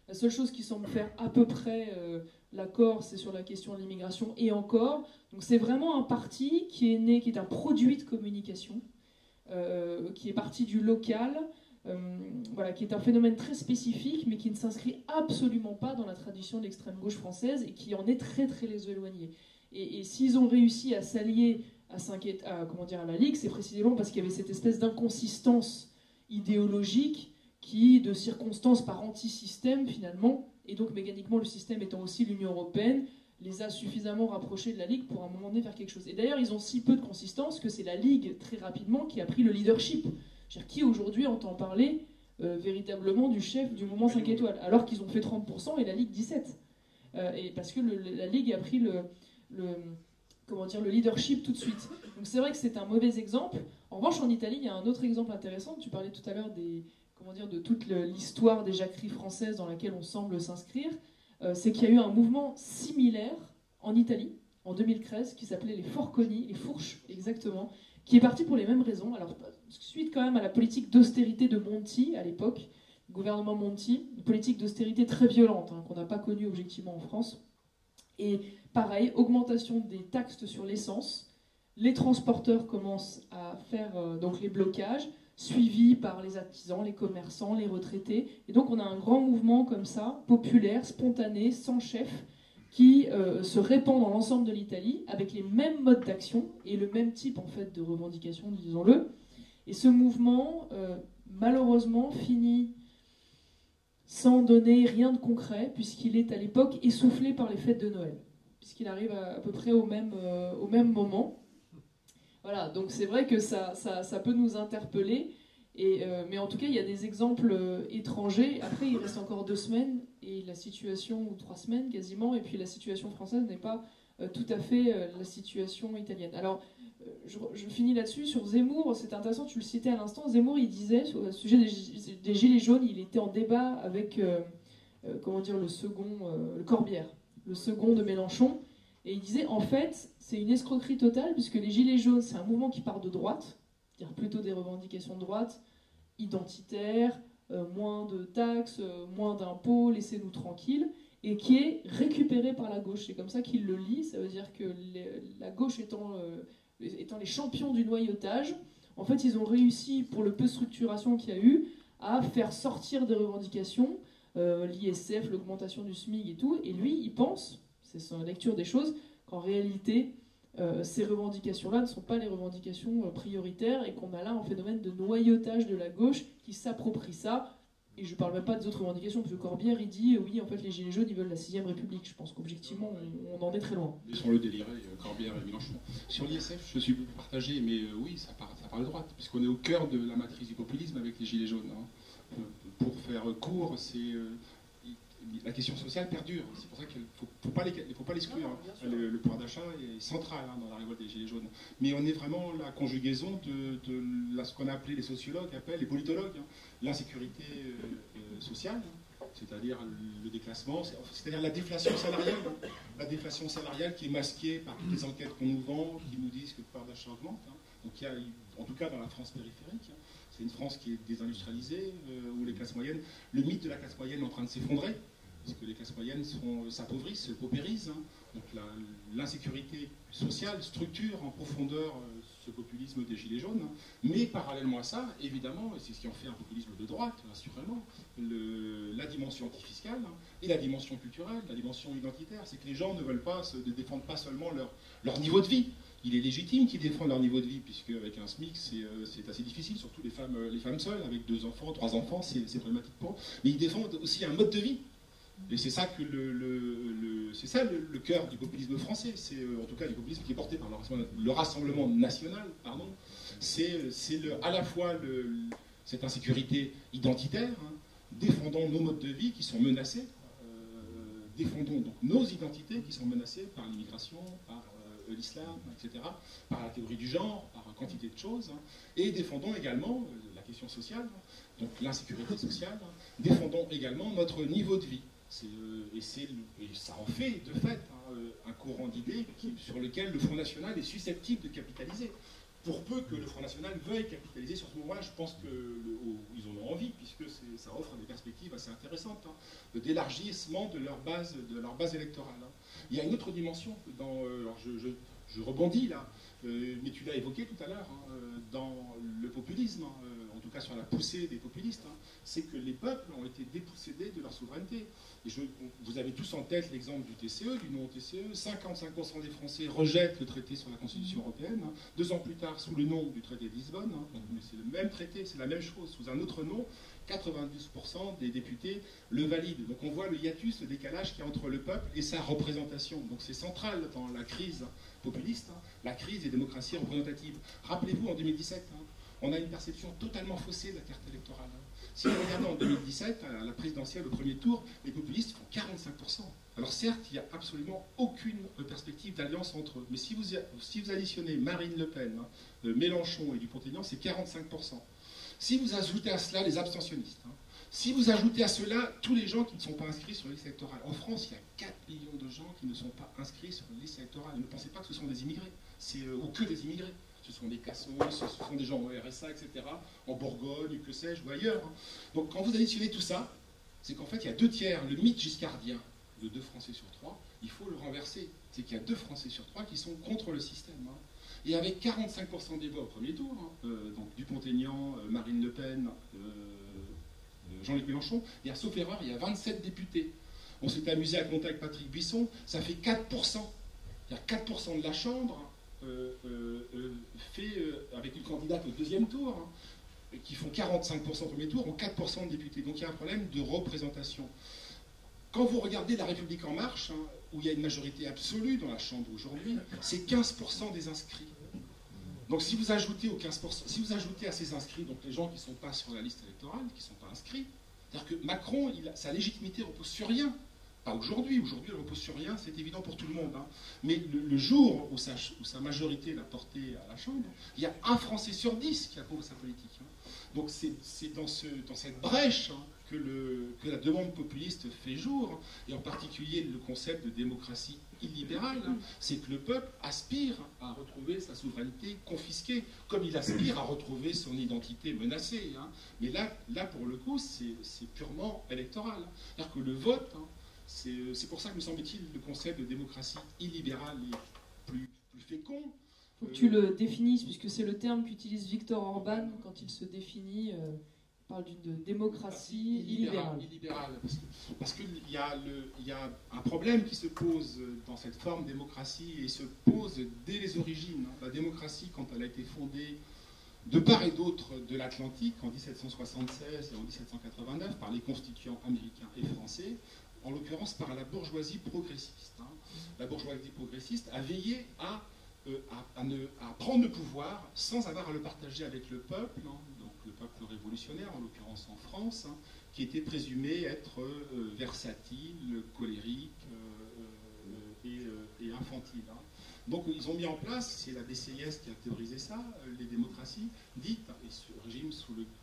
La seule chose qui semble faire à peu près euh, l'accord, c'est sur la question de l'immigration, et encore. Donc c'est vraiment un parti qui est né, qui est un produit de communication, euh, qui est parti du local, euh, voilà, qui est un phénomène très spécifique, mais qui ne s'inscrit absolument pas dans la tradition de l'extrême gauche française, et qui en est très très éloigné. Et, et s'ils ont réussi à s'allier à, à, comment dire, à la Ligue, c'est précisément parce qu'il y avait cette espèce d'inconsistance idéologique qui, de circonstances par anti-système finalement, et donc mécaniquement le système étant aussi l'Union européenne, les a suffisamment rapprochés de la Ligue pour à un moment donné faire quelque chose. Et d'ailleurs, ils ont si peu de consistance que c'est la Ligue, très rapidement, qui a pris le leadership. C'est-à-dire, qui aujourd'hui entend parler euh, véritablement du chef du mouvement cinq étoiles, alors qu'ils ont fait trente pour cent et la Ligue dix-sept. Euh, et parce que le, la Ligue a pris le, le, comment dire, le leadership tout de suite. Donc c'est vrai que c'est un mauvais exemple. En revanche, en Italie, il y a un autre exemple intéressant. Tu parlais tout à l'heure des, comment dire, de toute l'histoire des jacqueries françaises dans laquelle on semble s'inscrire. Euh, c'est qu'il y a eu un mouvement similaire en Italie, en deux mille treize, qui s'appelait les Forconi, les Fourches exactement, qui est parti pour les mêmes raisons. Alors, suite quand même à la politique d'austérité de Monti, à l'époque, le gouvernement Monti, une politique d'austérité très violente, hein, qu'on n'a pas connue objectivement en France. Et pareil, augmentation des taxes sur l'essence. Les transporteurs commencent à faire euh, donc les blocages, suivis par les artisans, les commerçants, les retraités. Et donc on a un grand mouvement comme ça, populaire, spontané, sans chef, qui euh, se répand dans l'ensemble de l'Italie, avec les mêmes modes d'action et le même type en fait de revendication, disons-le. Et ce mouvement, euh, malheureusement, finit sans donner rien de concret, puisqu'il est à l'époque essoufflé par les fêtes de Noël, puisqu'il arrive à, à peu près au même, euh, au même moment. Voilà, donc c'est vrai que ça, ça, ça peut nous interpeller, et, euh, mais en tout cas, il y a des exemples euh, étrangers. Après, il reste encore deux semaines, et la situation, ou trois semaines quasiment, et puis la situation française n'est pas euh, tout à fait euh, la situation italienne. Alors, euh, je, je finis là-dessus. Sur Zemmour, c'est intéressant, tu le citais à l'instant, Zemmour, il disait, sur le sujet des, des Gilets jaunes, il était en débat avec, euh, euh, comment dire, le second, euh, le Corbière, le second de Mélenchon. Et il disait, en fait, c'est une escroquerie totale, puisque les Gilets jaunes, c'est un mouvement qui part de droite, c'est-à-dire plutôt des revendications de droite, identitaires, euh, moins de taxes, euh, moins d'impôts, laissez-nous tranquilles, et qui est récupéré par la gauche. C'est comme ça qu'il le lit, ça veut dire que les, la gauche étant, euh, étant les champions du noyautage, en fait, ils ont réussi, pour le peu de structuration qu'il y a eu, à faire sortir des revendications, euh, l'I S F, l'augmentation du SMIC et tout, et lui, il pense, c'est sa lecture des choses, qu'en réalité, euh, ces revendications-là ne sont pas les revendications euh, prioritaires et qu'on a là un phénomène de noyautage de la gauche qui s'approprie ça. Et je ne parle même pas des autres revendications, parce que Corbière, il dit, euh, oui, en fait, les Gilets jaunes, ils veulent la sixième République. Je pense qu'objectivement, on, on en est très loin. Laissons-le délirer, euh, Corbière et Mélenchon. Sur l'I S F, je suis partagé, mais euh, oui, ça part, ça part de droite, puisqu'on est au cœur de la matrice du populisme avec les Gilets jaunes. Hein. Euh, pour faire court, c'est... Euh, la question sociale perdure. C'est pour ça qu'il ne faut, faut pas l'exclure. Hein. Le, le pouvoir d'achat est central hein, dans la révolte des Gilets jaunes. Mais on est vraiment la conjugaison de, de la, ce qu'on a appelé, les sociologues appellent, les politologues, hein, l'insécurité euh, euh, sociale, hein, c'est-à-dire le déclassement, c'est-à-dire la déflation salariale. Hein, la déflation salariale qui est masquée par toutes les enquêtes qu'on nous vend, qui nous disent que le pouvoir d'achat augmente. Hein. Donc il y a, en tout cas dans la France périphérique, hein, c'est une France qui est désindustrialisée, euh, où les classes moyennes, le mythe de la classe moyenne est en train de s'effondrer, parce que les classes moyennes s'appauvrissent, se paupérisent. Hein. Donc l'insécurité sociale structure en profondeur euh, ce populisme des Gilets jaunes. Hein. Mais parallèlement à ça, évidemment, et c'est ce qui en fait un populisme de droite, assurément, le, la dimension antifiscale hein, et la dimension culturelle, la dimension identitaire, c'est que les gens ne veulent pas, se, ne défendent pas seulement leur, leur niveau de vie. Il est légitime qu'ils défendent leur niveau de vie, puisque avec un SMIC, c'est euh, assez difficile, surtout les femmes, les femmes seules, avec deux enfants, trois enfants, c'est problématique pour eux. Mais ils défendent aussi un mode de vie. Et c'est ça que le, le, le c'est ça le, le cœur du populisme français, c'est euh, en tout cas du populisme qui est porté par le Rassemblement, le Rassemblement national, pardon. C'est à la fois le, cette insécurité identitaire, hein, défendant nos modes de vie qui sont menacés, euh, défendons donc nos identités qui sont menacées par l'immigration, par euh, l'islam, et cetera, par la théorie du genre, par une quantité de choses, hein, et défendons également euh, la question sociale, donc l'insécurité sociale, hein, défendons également notre niveau de vie. Euh, et, et ça en fait, de fait, hein, un courant d'idées sur lequel le Front National est susceptible de capitaliser. pour peu que le Front National veuille capitaliser sur ce mouvement-là. Je pense qu'ils en ont envie, puisque ça offre des perspectives assez intéressantes, hein, d'élargissement de leur base, de leur base électorale. Hein. Il y a une autre dimension, dans, euh, alors je, je, je rebondis là, euh, mais tu l'as évoqué tout à l'heure, hein, dans le populisme, hein, en tout cas sur la poussée des populistes, hein, c'est que les peuples ont été dépossédés de leur souveraineté. Et je, vous avez tous en tête l'exemple du T C E, du non-T C E. cinquante-cinq pour cent des Français rejettent le traité sur la Constitution européenne. Hein. Deux ans plus tard, sous le nom du traité de Lisbonne, hein, donc, c'est le même traité, c'est la même chose, sous un autre nom, quatre-vingt-douze pour cent des députés le valident. Donc on voit le hiatus, le décalage qu'il y a entre le peuple et sa représentation. Donc c'est central dans la crise populiste, hein, la crise des démocraties représentatives. Rappelez-vous, en deux mille dix-sept, hein, on a une perception totalement faussée de la carte électorale. Hein. Si vous regardez en deux mille dix-sept, à la présidentielle, au premier tour, les populistes font quarante-cinq pour cent. Alors certes, il n'y a absolument aucune perspective d'alliance entre eux. Mais si vous, si vous additionnez Marine Le Pen, hein, Mélenchon et Dupont-Aignan, c'est quarante-cinq pour cent. Si vous ajoutez à cela les abstentionnistes, hein, si vous ajoutez à cela tous les gens qui ne sont pas inscrits sur la liste électorale, en France, il y a quatre millions de gens qui ne sont pas inscrits sur la liste électorale. Ne pensez pas que ce sont des immigrés, euh, ou que des immigrés. Ce sont des cassos, ce sont des gens au R S A, et cetera, en Bourgogne, que sais-je, ou ailleurs. Hein. Donc quand vous additionnez tout ça, c'est qu'en fait, il y a deux tiers, le mythe giscardien de deux Français sur trois, il faut le renverser. C'est qu'il y a deux Français sur trois qui sont contre le système. Hein. Et avec quarante-cinq pour cent des voix au premier tour, hein, euh, donc Dupont-Aignan, euh, Marine Le Pen, euh, Jean-Luc Mélenchon, il y a, sauf erreur, il y a vingt-sept députés. On s'est amusé à compter avec Patrick Buisson, ça fait quatre pour cent. Il y a quatre pour cent de la Chambre, Euh, euh, euh, fait euh, avec une candidate au deuxième tour, hein, qui font quarante-cinq pour cent au premier tour, ont quatre pour cent de députés. Donc il y a un problème de représentation. Quand vous regardez La République En Marche, hein, où il y a une majorité absolue dans la Chambre aujourd'hui, c'est quinze pour cent des inscrits. Donc si vous ajoutez aux quinze pour cent, si vous ajoutez à ces inscrits, donc les gens qui ne sont pas sur la liste électorale, qui ne sont pas inscrits, c'est-à-dire que Macron, il a, sa légitimité repose sur rien. Pas aujourd'hui, aujourd'hui elle ne repose sur rien, c'est évident pour tout le monde. Hein. Mais le, le jour où sa, où sa majorité l'a porté à la Chambre, il y a un Français sur dix qui approuve sa politique. Hein. Donc c'est dans, ce, dans cette brèche hein, que, le, que la demande populiste fait jour, et en particulier le concept de démocratie illibérale, hein, c'est que le peuple aspire à retrouver sa souveraineté confisquée, comme il aspire à retrouver son identité menacée. Hein. Mais là, là, pour le coup, c'est purement électoral. C'est-à-dire que le vote... Hein, c'est pour ça que, me semble-t-il, le concept de démocratie illibérale est plus, plus fécond. Faut que tu le définisses, puisque c'est le terme qu'utilise Viktor Orban quand il se définit, euh, il parle d'une démocratie illibérale. illibérale parce qu'il y, y a un problème qui se pose dans cette forme de démocratie, et se pose dès les origines. La démocratie, quand elle a été fondée de part et d'autre de l'Atlantique, en mille sept cent soixante-seize et en mille sept cent quatre-vingt-neuf, par les constituants américains et français, en l'occurrence par la bourgeoisie progressiste. Hein. La bourgeoisie progressiste a veillé à, euh, à, à, ne, à prendre le pouvoir sans avoir à le partager avec le peuple, hein, donc le peuple révolutionnaire, en l'occurrence en France, hein, qui était présumé être euh, versatile, colérique euh, et, euh, et infantile. Hein. Donc ils ont mis en place, c'est la D C I S qui a théorisé ça, les démocraties dites, et ce régime sous le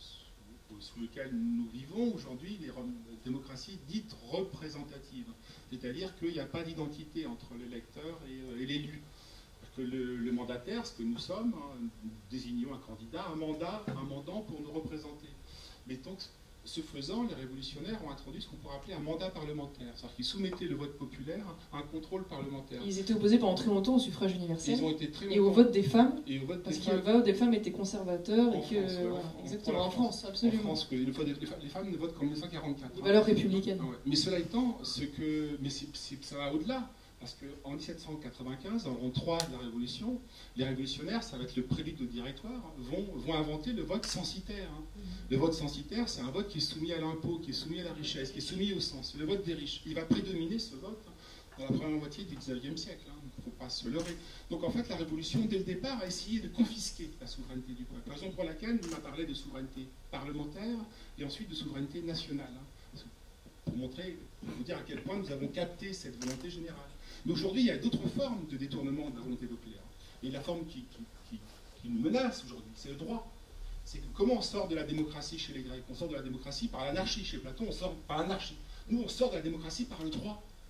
sous lequel nous vivons aujourd'hui, les démocraties dites représentatives. C'est-à-dire qu'il n'y a pas d'identité entre l'électeur et, et l'élu. Que le, le mandataire, ce que nous sommes, hein, désignons un candidat, un mandat, un mandant pour nous représenter. Mais donc, ce faisant, les révolutionnaires ont introduit ce qu'on pourrait appeler un mandat parlementaire. C'est-à-dire qu'ils soumettaient le vote populaire à un contrôle parlementaire. Ils étaient opposés pendant très longtemps au suffrage universel. Ils ont été très et au vote des femmes. Et au vote parce des que le vote des femmes était conservateur. En et que, France, ouais, voilà, en, exactement, en France, France, absolument. En France, que les femmes ne votent qu'en mille neuf cent quarante-quatre. Les valeurs républicaines. Ah ouais. Mais cela étant, ce que, mais c'est, c'est, ça va au-delà. Parce qu'en mille sept cent quatre-vingt-quinze, en l'an trois de la Révolution, les révolutionnaires, ça va être le prélude au directoire, vont, vont inventer le vote censitaire. Hein. Le vote censitaire, c'est un vote qui est soumis à l'impôt, qui est soumis à la richesse, qui est soumis au sens. Le vote des riches. Il va prédominer, ce vote, dans la première moitié du dix-neuvième siècle. Hein. Il ne faut pas se leurrer. Donc en fait, la Révolution, dès le départ, a essayé de confisquer la souveraineté du peuple. Raison pour laquelle on a parlé de souveraineté parlementaire et ensuite de souveraineté nationale. Hein. Pour montrer, pour vous dire à quel point nous avons capté cette volonté générale. Mais aujourd'hui, il y a d'autres formes de détournement de la volonté populaire. Et la forme qui, qui, qui, qui nous menace aujourd'hui, c'est le droit. C'est que comment on sort de la démocratie chez les Grecs? On sort de la démocratie par l'anarchie. Chez Platon, on sort par l'anarchie. Nous, on sort de la démocratie par le droit.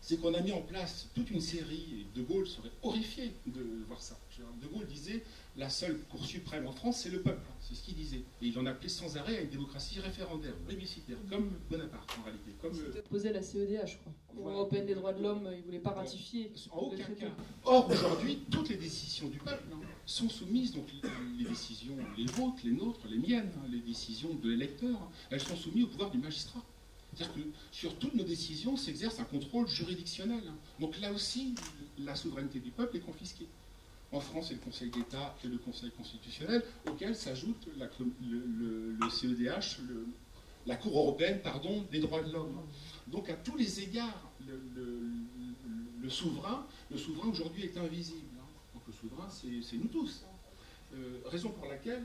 c'est qu'on a mis en place toute une série, et De Gaulle serait horrifié de voir ça. De Gaulle disait, la seule Cour suprême en France, c'est le peuple, c'est ce qu'il disait. Et il en appelait sans arrêt à une démocratie référendaire, plébiscitaire, comme Bonaparte en réalité. Comme C'était opposé à la C E D H, je crois. Cour voilà. européenne des droits de l'homme, il ne voulait pas ratifier. En aucun cas. Or, aujourd'hui, toutes les décisions du peuple hein, sont soumises, donc les décisions, les vôtres, les nôtres, les miennes, hein, les décisions de l'électeur, hein, elles sont soumises au pouvoir du magistrat. C'est-à-dire que sur toutes nos décisions s'exerce un contrôle juridictionnel. Hein. Donc là aussi, la souveraineté du peuple est confisquée. En France, c'est le Conseil d'État et le Conseil constitutionnel, auquel s'ajoute la, le, le, le C E D H, le, la Cour européenne pardon, des droits de l'homme. Donc à tous les égards, le, le, le souverain, le souverain aujourd'hui est invisible. Hein. Donc le souverain, c'est nous tous. Hein. Euh, raison pour laquelle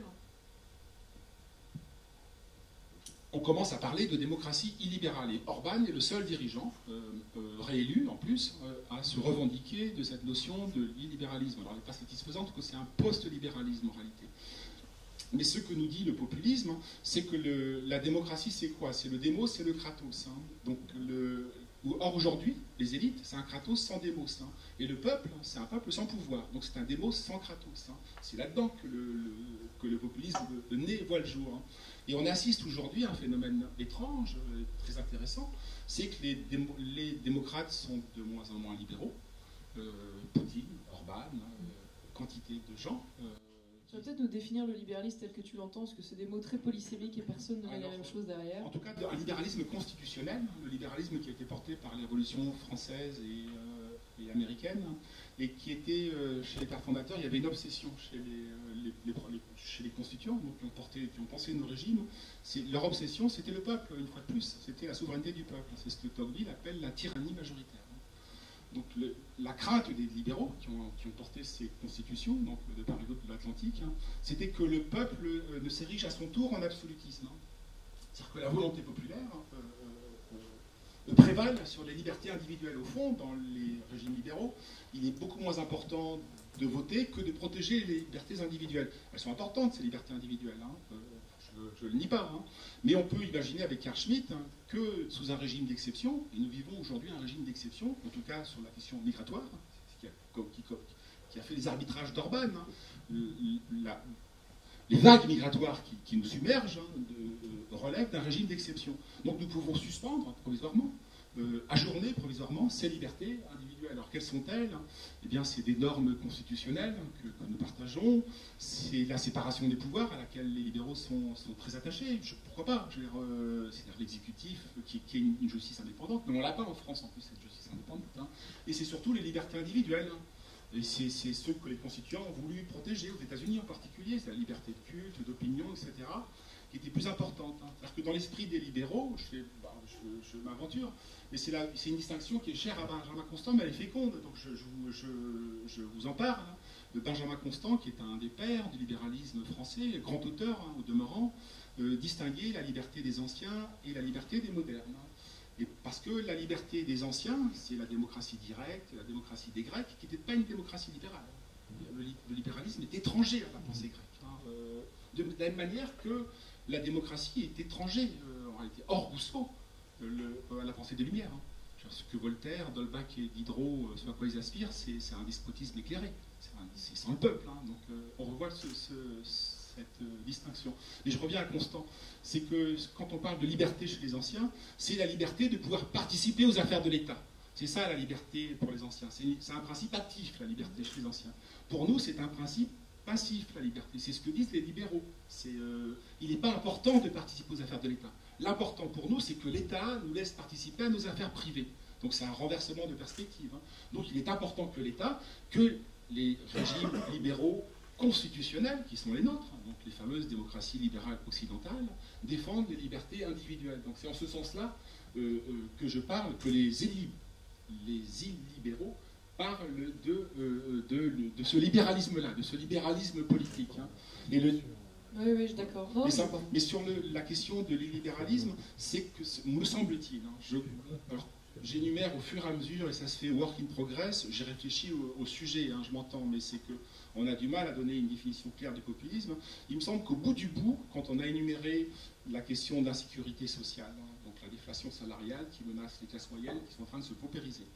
on commence à parler de démocratie illibérale. Et Orban est le seul dirigeant, euh, euh, réélu en plus, euh, à se revendiquer de cette notion de l'illibéralisme. Alors elle n'est pas satisfaisante parce que c'est un post-libéralisme en réalité. Mais ce que nous dit le populisme, c'est que le, la démocratie, c'est quoi? C'est le démos, c'est le kratos. Hein. Donc, le, or aujourd'hui, les élites, c'est un kratos sans démos. Hein. Et le peuple, c'est un peuple sans pouvoir. Donc c'est un démos sans kratos. Hein. C'est là-dedans que le, le, que le populisme de, de nez voit le jour. Hein. Et on assiste aujourd'hui à un phénomène étrange, très intéressant, c'est que les, démo, les démocrates sont de moins en moins libéraux. Euh, Poutine, Orban, euh, quantité de gens. Euh, Tu vas peut-être nous définir le libéralisme tel que tu l'entends, parce que c'est des mots très polysémiques et personne ne met la même chose derrière. En tout cas, un libéralisme constitutionnel, le libéralisme qui a été porté par les révolutions françaises et, euh, et américaines, et qui était, euh, chez les pères fondateurs, il y avait une obsession chez les, euh, les, les, les, chez les constituants, donc qui ont, porté, qui ont pensé nos régimes. Leur obsession, c'était le peuple, une fois de plus, c'était la souveraineté du peuple. C'est ce que Tocqueville appelle la tyrannie majoritaire. Donc le, la crainte des libéraux qui ont, qui ont porté ces constitutions, donc de part et d'autre de l'Atlantique, hein, c'était que le peuple euh, ne s'érige à son tour en absolutisme. Hein. C'est-à-dire que la volonté populaire euh, euh, prévale sur les libertés individuelles. Au fond, dans les régimes libéraux, il est beaucoup moins important de voter que de protéger les libertés individuelles. Elles sont importantes, ces libertés individuelles. Hein. Euh, je ne le nie pas, hein. Mais on peut imaginer avec Carl Schmitt hein, que sous un régime d'exception, et nous vivons aujourd'hui un régime d'exception, en tout cas sur la question migratoire, qui a, qui, qui a fait les arbitrages d'Orban, hein, la, les vagues migratoires qui, qui nous submergent hein, de, de, relèvent d'un régime d'exception. Donc nous pouvons suspendre provisoirement, euh, ajourner provisoirement ces libertés individuelles. Alors quelles sont-elles? Eh bien c'est des normes constitutionnelles que, que nous partageons, c'est la séparation des pouvoirs à laquelle les libéraux sont, sont très attachés. Je, pourquoi pas? euh, C'est-à-dire l'exécutif qui, qui est une, une justice indépendante, mais on ne l'a pas en France en plus cette justice indépendante. Hein. Et c'est surtout les libertés individuelles. Hein. Et c'est ce que les constituants ont voulu protéger, aux États-Unis en particulier, c'est la liberté de culte, d'opinion, et cetera, qui était plus importante. Hein. C'est-à-dire que dans l'esprit des libéraux, je, bah, je, je m'aventure, mais c'est une distinction qui est chère à Benjamin Constant, mais elle est féconde, donc je, je, je, je vous en parle. Hein. De Benjamin Constant, qui est un des pères du libéralisme français, grand auteur hein, au demeurant, euh, distinguer la liberté des anciens et la liberté des modernes. Hein. Et parce que la liberté des anciens, c'est la démocratie directe, la démocratie des Grecs, qui n'était pas une démocratie libérale. Le, le libéralisme est étranger à la pensée grecque. Hein, euh, de, de la même manière que la démocratie est étrangère, euh, en réalité, hors Rousseau, euh, le, à la pensée des Lumières. Hein. Ce que Voltaire, D'Holbach et Diderot, ce à quoi ils aspirent, c'est un despotisme éclairé. C'est sans le peuple. Hein, donc euh, on revoit ce, ce, cette euh, distinction. Mais je reviens à Constant. C'est que quand on parle de liberté chez les anciens, c'est la liberté de pouvoir participer aux affaires de l'État. C'est ça la liberté pour les anciens. C'est un principe actif, la liberté chez les anciens. Pour nous, c'est un principe passif, la liberté. C'est ce que disent les libéraux. Euh, il n'est pas important de participer aux affaires de l'État. L'important pour nous, c'est que l'État nous laisse participer à nos affaires privées. Donc c'est un renversement de perspective. Hein. Donc il est important que l'État, que les régimes libéraux constitutionnels, qui sont les nôtres, hein, donc les fameuses démocraties libérales occidentales, défendent les libertés individuelles. Donc c'est en ce sens-là euh, euh, que je parle, que les, éli les illibéraux parlent de, euh, de, de ce libéralisme-là, de ce libéralisme politique. Hein. Et le, Oui, oui, je suis d'accord. Mais, mais sur le, la question de l'illibéralisme, c'est que, me semble-t-il, hein, j'énumère au fur et à mesure, et ça se fait work in progress, j'ai réfléchi au, au sujet, hein, je m'entends, mais c'est qu'on a du mal à donner une définition claire du populisme. Il me semble qu'au bout du bout, quand on a énuméré la question de l'insécurité sociale, hein, donc la déflation salariale qui menace les classes moyennes qui sont en train de se paupériser,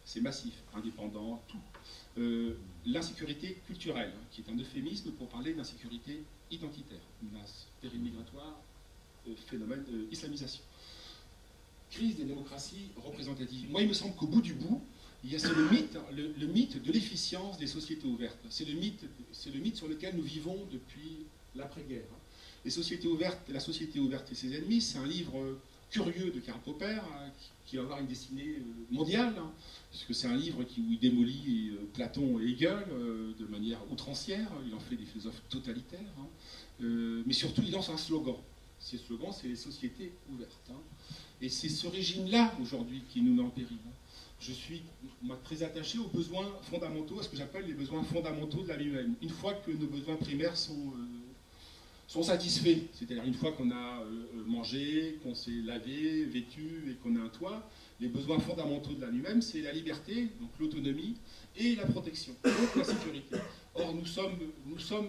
c'est massif, indépendant, tout. Euh, l'insécurité culturelle, qui est un euphémisme pour parler d'insécurité identitaire, menace péril migratoire, euh, phénomène euh, islamisation. Crise des démocraties représentatives. Moi, il me semble qu'au bout du bout, il y a le mythe, le, le mythe de l'efficience des sociétés ouvertes. C'est le mythe, c'est le mythe sur lequel nous vivons depuis l'après-guerre. Les sociétés ouvertes, la société ouverte et ses ennemis, c'est un livre curieux de Karl Popper, hein, qui, qui va avoir une destinée mondiale, hein, puisque c'est un livre qui, où il démolit euh, Platon et Hegel euh, de manière outrancière. Il en fait des philosophes totalitaires, hein, euh, mais surtout il lance un slogan. Ce slogan, c'est les sociétés ouvertes. Hein, et c'est ce régime-là aujourd'hui qui nous met en péril. Hein. Je suis moi, très attaché aux besoins fondamentaux, à ce que j'appelle les besoins fondamentaux de la vie humaine. Une fois que nos besoins primaires sont, euh, sont satisfaits, c'est-à-dire une fois qu'on a euh, mangé, qu'on s'est lavé, vêtu et qu'on a un toit, les besoins fondamentaux de l'âme humaine, c'est la liberté, donc l'autonomie, et la protection, donc la sécurité. Or, nous sommes, nous sommes,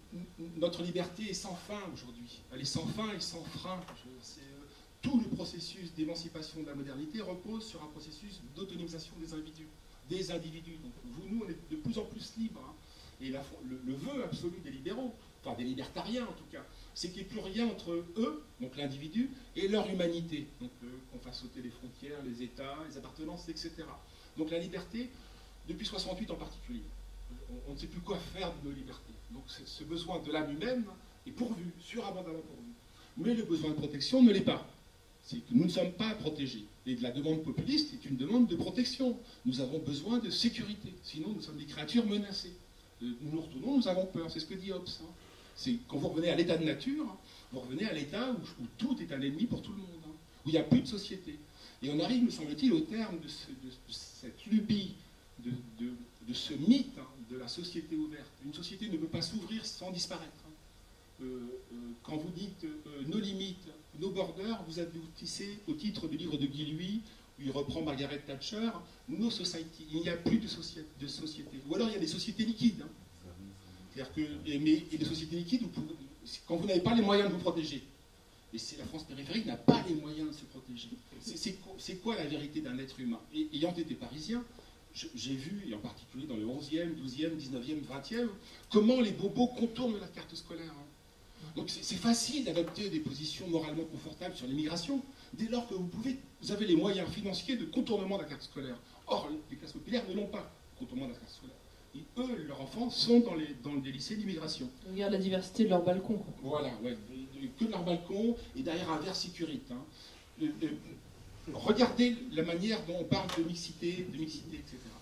notre liberté est sans fin aujourd'hui. Elle est sans fin et sans frein. Je, Tout le processus d'émancipation de la modernité repose sur un processus d'autonomisation des individus. Des individus. Donc, vous, nous, on est de plus en plus libres. Hein. Et la, le, le vœu absolu des libéraux, enfin des libertariens en tout cas, c'est qu'il n'y ait plus rien entre eux, donc l'individu, et leur humanité. Donc euh, qu'on fasse sauter les frontières, les États, les appartenances, et cetera. Donc la liberté, depuis soixante-huit en particulier, on, on ne sait plus quoi faire de nos libertés. Donc ce besoin de l'âme humaine est pourvu, surabondamment pourvu. Mais le besoin de protection ne l'est pas. C'est que nous ne sommes pas protégés. Et la demande populiste est une demande de protection. Nous avons besoin de sécurité. Sinon, nous sommes des créatures menacées. Nous nous retournons, nous avons peur. C'est ce que dit Hobbes. Hein. C'est quand vous revenez à l'état de nature, hein, vous revenez à l'état où, où tout est un ennemi pour tout le monde, hein, où il n'y a plus de société. Et on arrive, me semble-t-il, au terme de, ce, de, de cette lubie, de, de, de ce mythe hein, de la société ouverte. Une société ne peut pas s'ouvrir sans disparaître. Hein. Euh, euh, quand vous dites euh, nos limites, nos borders, vous aboutissez au titre du livre de Guy Louis, où il reprend Margaret Thatcher, nos society. Il n'y a plus de, soci de société. Ou alors il y a des sociétés liquides. Hein. C'est-à-dire que, et, mais, et les sociétés liquides, vous pouvez, quand vous n'avez pas les moyens de vous protéger, et c'est la France périphérique n'a pas les moyens de se protéger. C'est quoi la vérité d'un être humain? Et ayant été parisien, j'ai vu, et en particulier dans le onzième, douzième, dix-neuvième, vingtième, comment les bobos contournent la carte scolaire. Hein. Donc c'est facile d'adopter des positions moralement confortables sur l'immigration, dès lors que vous, pouvez, vous avez les moyens financiers de contournement de la carte scolaire. Or, les classes populaires ne l'ont pas, le contournement de la carte scolaire. Et eux, leurs enfants, sont dans, les, dans des lycées d'immigration. Regarde la diversité de leur balcon. Quoi. Voilà, ouais, que de leur balcon, et derrière un verre sécurite. Hein. Euh, euh, regardez la manière dont on parle de mixité, de mixité, et cetera.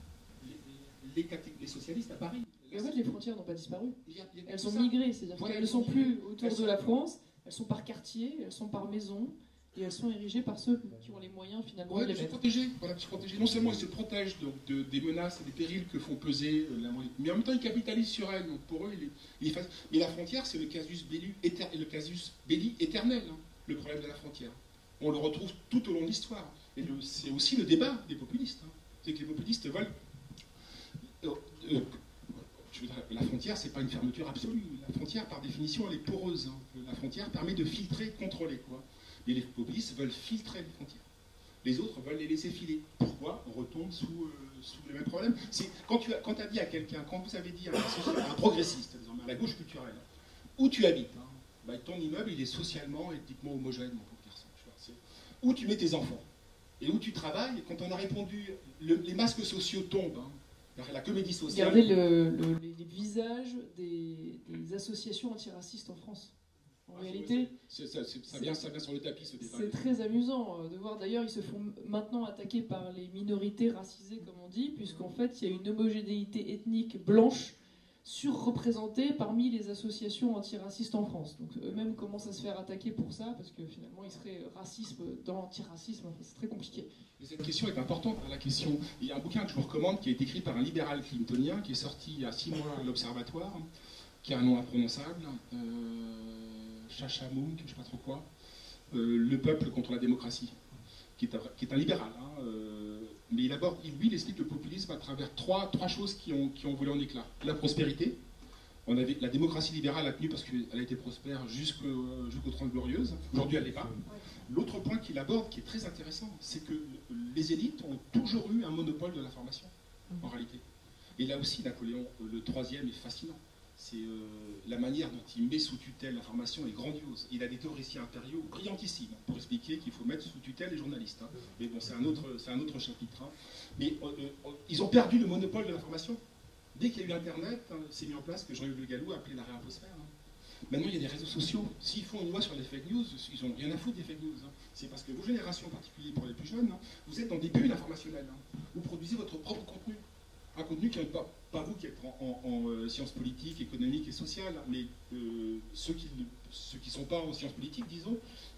Les, les, les socialistes à Paris... Et en fait, les frontières n'ont pas disparu. Il y a, il y a elles sont ça. migrées, c'est-à-dire voilà, qu'elles ne sont plus autour elles de sont... la France, elles sont par quartier, elles sont par maison, et elles sont érigées par ceux qui ont les moyens finalement ouais, de les de se mettre. protéger. Voilà, de se protéger. Non seulement ils se protègent donc, de, des menaces et des périls que font peser euh, la monnaie, mais en même temps ils capitalisent sur elles. Donc pour eux, il est, il est facile. Mais la frontière, c'est le casus belli, éter, le casus belli éternel, hein, le problème de la frontière. On le retrouve tout au long de l'histoire. Et c'est aussi le débat des populistes. Hein. C'est que les populistes veulent... Euh, euh, Je veux dire, la frontière, c'est pas une fermeture absolue. La frontière, par définition, elle est poreuse. Hein. La frontière permet de filtrer, de contrôler. Quoi. Et les populistes veulent filtrer les frontières. Les autres veulent les laisser filer. Pourquoi? On retombe sous, euh, sous le même problème. Quand tu as, quand tu as dit à quelqu'un, quand vous avez dit à un, à un progressiste, désormais, à la gauche culturelle, où tu habites, hein, bah, ton immeuble, il est socialement, ethniquement homogène, mon pauvre garçon. Tu vois, où tu mets tes enfants et où tu travailles. Quand on a répondu, le, les masques sociaux tombent. Hein, la comédie sociale. Regardez le, le, les, les visages des, des associations antiracistes en France. En ah, réalité, c'est, c'est, c'est, ça, vient, ça vient sur le tapis ce débat. C'est très amusant de voir. D'ailleurs, ils se font maintenant attaquer par les minorités racisées, comme on dit, puisqu'en fait, il y a une homogénéité ethnique blanche surreprésentée parmi les associations antiracistes en France. Donc eux-mêmes commencent à se faire attaquer pour ça, parce que finalement, ils seraient racisme dans l'antiracisme. Enfin, c'est très compliqué. Mais cette question est importante, la question. Il y a un bouquin que je vous recommande qui a été écrit par un libéral clintonien, qui est sorti il y a six mois à l'Observatoire, qui a un nom imprononçable, euh, Chachamounk, je ne sais pas trop quoi, euh, Le peuple contre la démocratie, qui est un, qui est un libéral. Hein, euh, mais il aborde, lui, il explique le populisme à travers trois, trois choses qui ont, qui ont volé en éclat. La prospérité. On avait, la démocratie libérale a tenu parce qu'elle a été prospère jusqu'aux jusqu'aux Trente Glorieuses. Aujourd'hui, elle n'est pas. L'autre point qu'il aborde, qui est très intéressant, c'est que les élites ont toujours eu un monopole de l'information, en réalité. Et là aussi, Napoléon, le troisième, est fascinant. C'est euh, la manière dont il met sous tutelle l'information est grandiose. Il a des théoriciens impériaux brillantissimes pour expliquer qu'il faut mettre sous tutelle les journalistes. Hein. Mais bon, c'est un autre, c'est un autre chapitre. Hein. Mais euh, euh, ils ont perdu le monopole de l'information. Dès qu'il y a eu Internet, hein, c'est mis en place que Jean-Yves Le Gallou a appelé la réinfosphère. Hein. Maintenant, il y a des réseaux sociaux. S'ils font une loi sur les fake news, ils n'ont rien à foutre des fake news. Hein. C'est parce que vos générations, en particulier pour les plus jeunes, hein, vous êtes dans des bulles informationnelles. Hein. Vous produisez votre propre contenu. Un contenu qui n'est pas, pas vous qui êtes en, en, en euh, sciences politiques, économiques et sociales, mais euh, ceux qui ne ceux qui sont pas en sciences politiques, disons,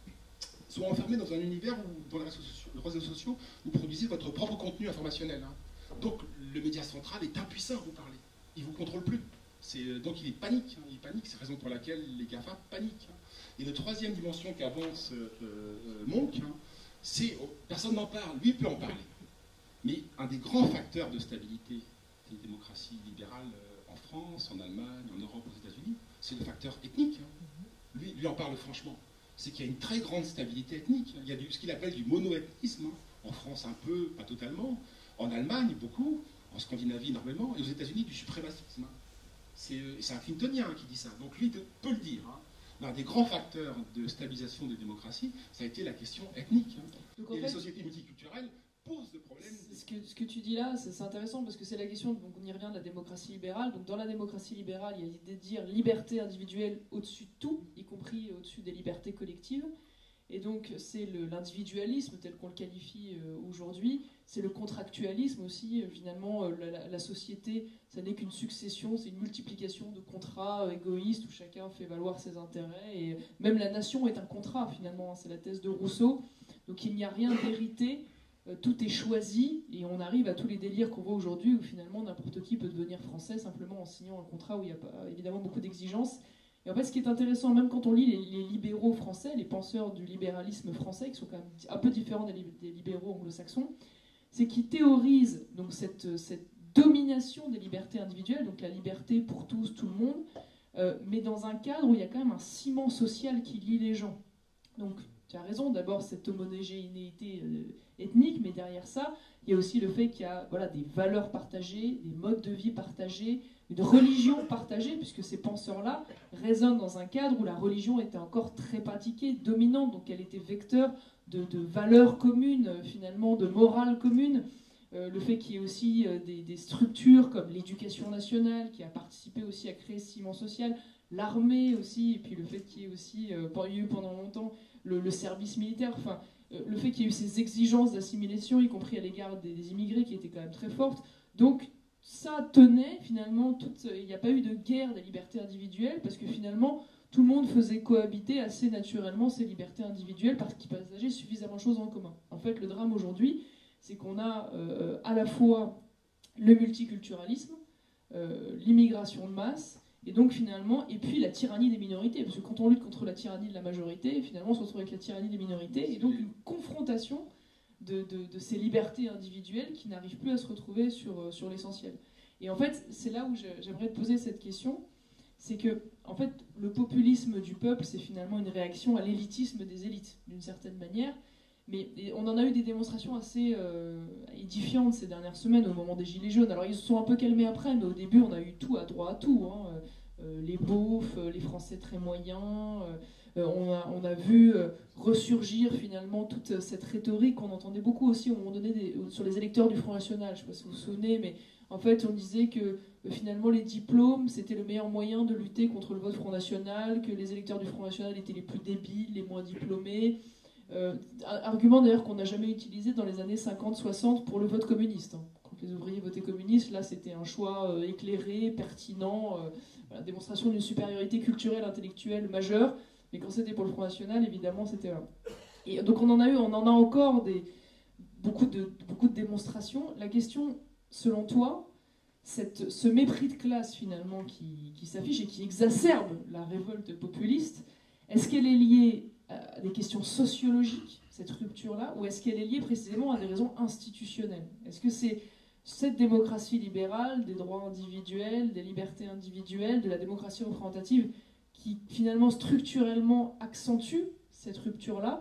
sont enfermés dans un univers où, dans les réseaux sociaux, les réseaux sociaux, vous produisez votre propre contenu informationnel. Hein. Donc le média central est impuissant à vous parler. Il ne vous contrôle plus. C'est, donc il est panique. Hein. Il panique, c'est la raison pour laquelle les GAFA paniquent. Hein. Et la troisième dimension qu'avance euh, euh, Monk, hein, c'est, oh, personne n'en parle, lui peut en parler. Mais un des grands facteurs de stabilité des démocraties libérales en France, en Allemagne, en Europe, aux États-Unis, c'est le facteur ethnique. Lui, lui en parle franchement. C'est qu'il y a une très grande stabilité ethnique. Il y a du, ce qu'il appelle du monoethnisme. En France, un peu, pas totalement. En Allemagne, beaucoup. En Scandinavie, énormément. Et aux États-Unis, du suprémacisme. C'est, c'est un Clintonien qui dit ça. Donc lui peut le dire. Hein. Un des grands facteurs de stabilisation des démocraties, ça a été la question ethnique. Hein. Donc, et en les fait, sociétés multiculturelles pose de problèmes. Ce que, ce que tu dis là, c'est intéressant parce que c'est la question, donc on y revient, de la démocratie libérale. Donc dans la démocratie libérale, il y a l'idée de dire liberté individuelle au-dessus de tout, y compris au-dessus des libertés collectives. Et donc c'est l'individualisme tel qu'on le qualifie euh, aujourd'hui, c'est le contractualisme aussi. Euh, finalement, euh, la, la société, ça n'est qu'une succession, c'est une multiplication de contrats euh, égoïstes où chacun fait valoir ses intérêts. Et même la nation est un contrat finalement, hein, c'est la thèse de Rousseau. Donc il n'y a rien d'hérité. Tout est choisi et on arrive à tous les délires qu'on voit aujourd'hui où finalement n'importe qui peut devenir français simplement en signant un contrat où il n'y a pas évidemment beaucoup d'exigences. Et en fait, ce qui est intéressant, même quand on lit les, les libéraux français, les penseurs du libéralisme français, qui sont quand même un peu différents des, des libéraux anglo-saxons, c'est qu'ils théorisent donc cette, cette domination des libertés individuelles, donc la liberté pour tous, tout le monde, euh, mais dans un cadre où il y a quand même un ciment social qui lie les gens. Donc, tu as raison, d'abord cette homogénéité euh, ethnique, mais derrière ça, il y a aussi le fait qu'il y a voilà, des valeurs partagées, des modes de vie partagés, une religion partagée, puisque ces penseurs-là résonnent dans un cadre où la religion était encore très pratiquée, dominante, donc elle était vecteur de, de valeurs communes, finalement, de morale commune. Euh, le fait qu'il y ait aussi euh, des, des structures comme l'éducation nationale, qui a participé aussi à créer ce ciment social, l'armée aussi, et puis le fait qu'il y ait aussi, euh, il y a eu pendant longtemps, le, le service militaire, enfin, euh, le fait qu'il y ait eu ces exigences d'assimilation, y compris à l'égard des, des immigrés, qui étaient quand même très fortes. Donc, ça tenait finalement, toute, il n'y a pas eu de guerre des libertés individuelles, parce que finalement, tout le monde faisait cohabiter assez naturellement ces libertés individuelles, parce qu'ils partageaient suffisamment de choses en commun. En fait, le drame aujourd'hui, c'est qu'on a euh, à la fois le multiculturalisme, euh, l'immigration de masse, et donc finalement, et puis la tyrannie des minorités, parce que quand on lutte contre la tyrannie de la majorité, finalement on se retrouve avec la tyrannie des minorités, et donc une confrontation de, de, de ces libertés individuelles qui n'arrivent plus à se retrouver sur, sur l'essentiel. Et en fait, c'est là où j'aimerais te poser cette question, c'est que en fait, le populisme du peuple, c'est finalement une réaction à l'élitisme des élites, d'une certaine manière. Mais on en a eu des démonstrations assez euh, édifiantes ces dernières semaines au moment des Gilets jaunes. Alors ils se sont un peu calmés après, mais au début on a eu tout à droit à tout. Hein. Euh, les beaufs, les Français très moyens. Euh, on, a, on a vu euh, ressurgir finalement toute cette rhétorique qu'on entendait beaucoup aussi au moment donné des, sur les électeurs du Front National. Je ne sais pas si vous vous souvenez, mais en fait on disait que euh, finalement les diplômes c'était le meilleur moyen de lutter contre le vote Front National, que les électeurs du Front National étaient les plus débiles, les moins diplômés. Euh, argument d'ailleurs qu'on n'a jamais utilisé dans les années cinquante soixante pour le vote communiste. Hein. Quand les ouvriers votaient communiste, là c'était un choix euh, éclairé, pertinent, euh, voilà, démonstration d'une supériorité culturelle, intellectuelle majeure, mais quand c'était pour le Front National, évidemment c'était là. Et donc on en a eu, on en a encore des, beaucoup, de, beaucoup de démonstrations. La question, selon toi, cette, ce mépris de classe finalement qui, qui s'affiche et qui exacerbe la révolte populiste, est-ce qu'elle est liée à des questions sociologiques, cette rupture-là, ou est-ce qu'elle est liée précisément à des raisons institutionnelles? Est-ce que c'est cette démocratie libérale, des droits individuels, des libertés individuelles, de la démocratie représentative, qui finalement structurellement accentue cette rupture-là,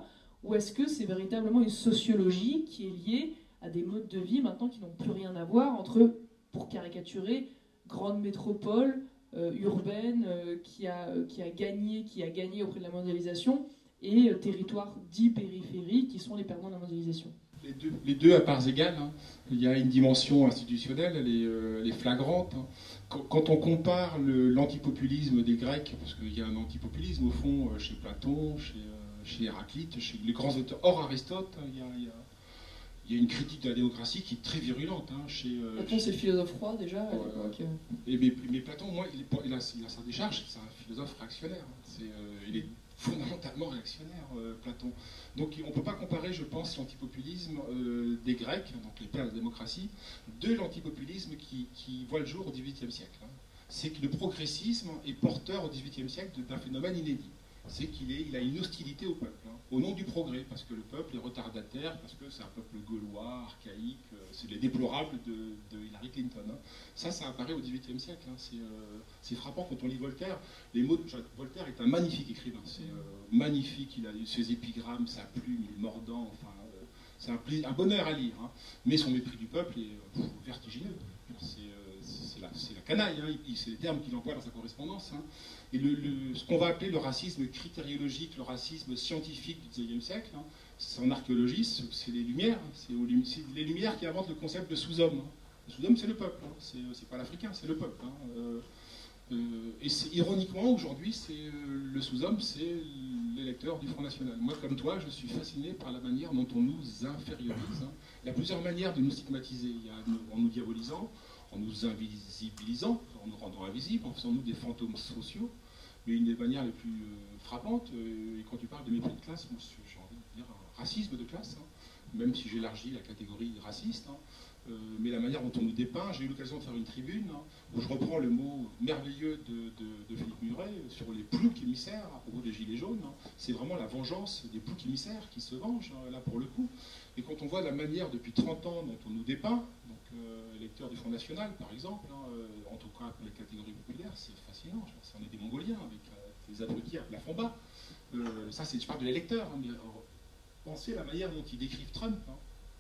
ou est-ce que c'est véritablement une sociologie qui est liée à des modes de vie maintenant qui n'ont plus rien à voir entre, pour caricaturer, grande métropole euh, urbaine euh, qui, a, euh, qui, a gagné, qui a gagné auprès de la mondialisation et euh, territoires dits périphériques qui sont les perdants de la mondialisation? Les deux, les deux à parts égales. Hein. Il y a une dimension institutionnelle, elle est, euh, elle est flagrante. Hein. Quand, quand on compare l'antipopulisme des Grecs, parce qu'il y a un antipopulisme au fond euh, chez Platon, chez, euh, chez Héraclite, chez les grands auteurs, hors Aristote, hein, il, y a, il, y a, il y a une critique de la démocratie qui est très virulente. Hein, chez, euh, Platon, c'est le philosophe roi déjà à euh, l'époque. Et mais, mais Platon, moi, il, est, il, a, il a sa décharge, c'est un philosophe réactionnaire. C'est, euh, il est fondamentalement réactionnaire, euh, Platon. Donc on ne peut pas comparer, je pense, l'antipopulisme euh, des Grecs, donc les pères de la démocratie, de l'antipopulisme qui, qui voit le jour au dix-huitième siècle. Hein. C'est que le progressisme est porteur au dix-huitième siècle d'un phénomène inédit. C'est qu'il est, il a une hostilité au peuple, hein, au nom du progrès, parce que le peuple est retardataire, parce que c'est un peuple gaulois, archaïque, euh, c'est les déplorables de, de Hillary Clinton. Hein. Ça, ça apparaît au dix-huitième siècle. Hein. C'est, euh, c'est frappant quand on lit Voltaire. Les mots de Voltaire est un magnifique écrivain. C'est euh, magnifique, il a ses épigrammes, sa plume, il est mordant, enfin, euh, c'est un, un bonheur à lire. Hein. Mais son mépris du peuple est euh, vertigineux. C'est, euh, c'est, la, c'est la canaille, hein. C'est les termes qu'il emploie dans sa correspondance. Hein. Et le, le, ce qu'on va appeler le racisme critériologique, le racisme scientifique du dix-neuvième siècle, hein, c'est en archéologie, c'est les Lumières, c'est, aux, c'est les Lumières qui inventent le concept de sous-homme. Hein. Le sous-homme, c'est le peuple, hein. c'est, c'est pas l'Africain, c'est le peuple. Hein. Euh, euh, et c'est, ironiquement, aujourd'hui, c'est, euh, le sous-homme, c'est l'électeur du Front National. Moi, comme toi, je suis fasciné par la manière dont on nous infériorise. Hein. Il y a plusieurs manières de nous stigmatiser. Il y a en nous diabolisant, en nous invisibilisant, en nous rendant invisibles, en faisant nous des fantômes sociaux. Mais une des manières les plus euh, frappantes, euh, et quand tu parles de mépris de classe, moi, j'ai envie de dire un racisme de classe, hein, même si j'élargis la catégorie raciste, hein, euh, mais la manière dont on nous dépeint, j'ai eu l'occasion de faire une tribune hein, où je reprends le mot merveilleux de, de, de Philippe Muret sur les ploucs émissaires à propos des Gilets jaunes. Hein. C'est vraiment la vengeance des ploucs émissaires qui se vengent, hein, là pour le coup. Et quand on voit la manière depuis trente ans dont on nous dépeint, donc euh, électeurs du Front National par exemple, hein, euh, en tout cas pour les catégories populaires, c'est fascinant. Je pense, on est des Mongoliens avec euh, des abrutis à plafond bas. Euh, ça, c'est, je parle de l'électeur, hein, mais euh, pensez à la manière dont ils décrivent Trump. Hein.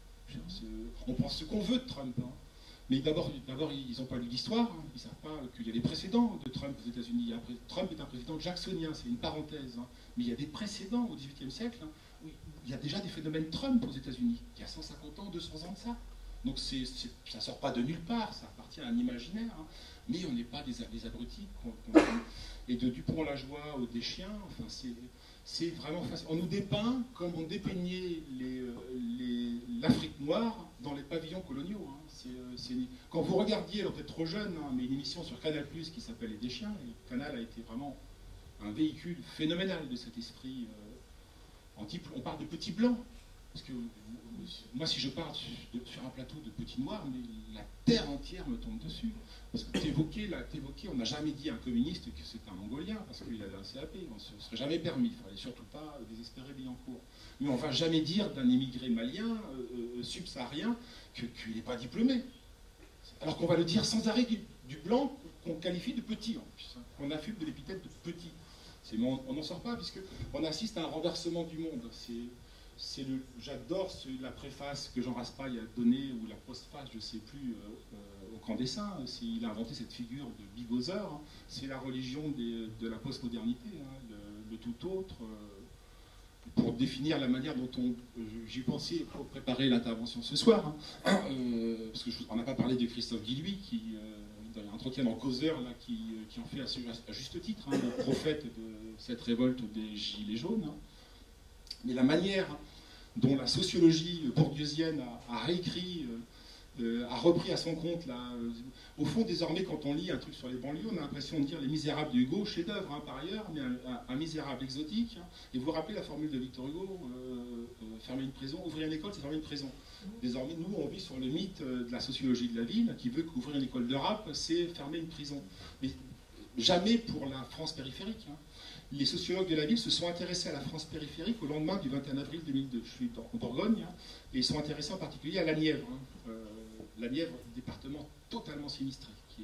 On pense ce qu'on veut de Trump. Hein. Mais d'abord, d'abord ils n'ont pas lu l'histoire. Hein. Ils ne savent pas qu'il y a des précédents de Trump aux États-Unis. Trump est un président jacksonien, c'est une parenthèse. Hein. Mais il y a des précédents au dix-huitième siècle. Hein. Oui, il y a déjà des phénomènes Trump aux États-Unis. Il y a cent cinquante ans, deux cents ans de ça. Donc c'est, c'est, ça ne sort pas de nulle part, ça appartient à un imaginaire. Hein. Mais on n'est pas des, des abrutis. Qu'on, qu'on et de Dupont-Lajoie au Deschiens, enfin c'est... C'est vraiment facile. On nous dépeint comme on dépeignait les, les, l'Afrique noire dans les pavillons coloniaux. Hein. C'est, c'est, quand vous regardiez, alors peut-être trop jeune, hein, mais une émission sur Canal plus, qui s'appelle Les Deschiens, et Canal a été vraiment un véhicule phénoménal de cet esprit euh, anti. On parle de petits blancs. Parce que moi, si je parle sur un plateau de petits noirs, mais la terre entière me tombe dessus. Parce que t'évoquais, là, t'évoquais, on n'a jamais dit à un communiste que c'était un Mongolien, parce qu'il avait un C A P, on ne se serait jamais permis, il ne fallait surtout pas désespérer Billancourt. Mais on ne va jamais dire d'un émigré malien, euh, euh, subsaharien, que, qu'il n'est pas diplômé. Alors qu'on va le dire sans arrêt du, du blanc qu'on qualifie de petit, en plus, hein, qu'on affuble de l'épithète de petit. C'est, mais on n'en sort pas, puisqu'on assiste à un renversement du monde. C'est... C'est le, j'adore ce, la préface que Jean Raspail a donnée, ou la postface, je ne sais plus, euh, euh, au Camp des Saints. C'est, il a inventé cette figure de Bigother. Hein. C'est la religion des, de la postmodernité, hein, le, le tout autre, euh, pour définir la manière dont on... Euh, j'y pensais pour préparer l'intervention ce soir, hein, euh, parce qu'on n'a pas parlé de Christophe Guilluy, qui, euh, dans un entretien dans Causeur, là, qui, qui en fait à, à juste titre, hein, le prophète de cette révolte des Gilets jaunes. Hein. Mais la manière dont la sociologie bourdieusienne a, a réécrit, euh, a repris à son compte, là, euh, au fond, désormais, quand on lit un truc sur les banlieues, on a l'impression de dire Les Misérables de Hugo, chef-d'œuvre hein, par ailleurs, mais un, un, un misérable exotique. Hein. Et vous vous rappelez la formule de Victor Hugo, euh, euh, fermer une prison, ouvrir une école, c'est fermer une prison. Désormais, nous, on vit sur le mythe de la sociologie de la ville, qui veut qu'ouvrir une école de rap, c'est fermer une prison. Mais jamais pour la France périphérique. Hein. Les sociologues de la ville se sont intéressés à la France périphérique au lendemain du vingt et un avril deux mille deux. Je suis en Bourgogne, hein, et ils sont intéressés en particulier à la Nièvre. Hein. Euh, la Nièvre, département totalement sinistré, qui est,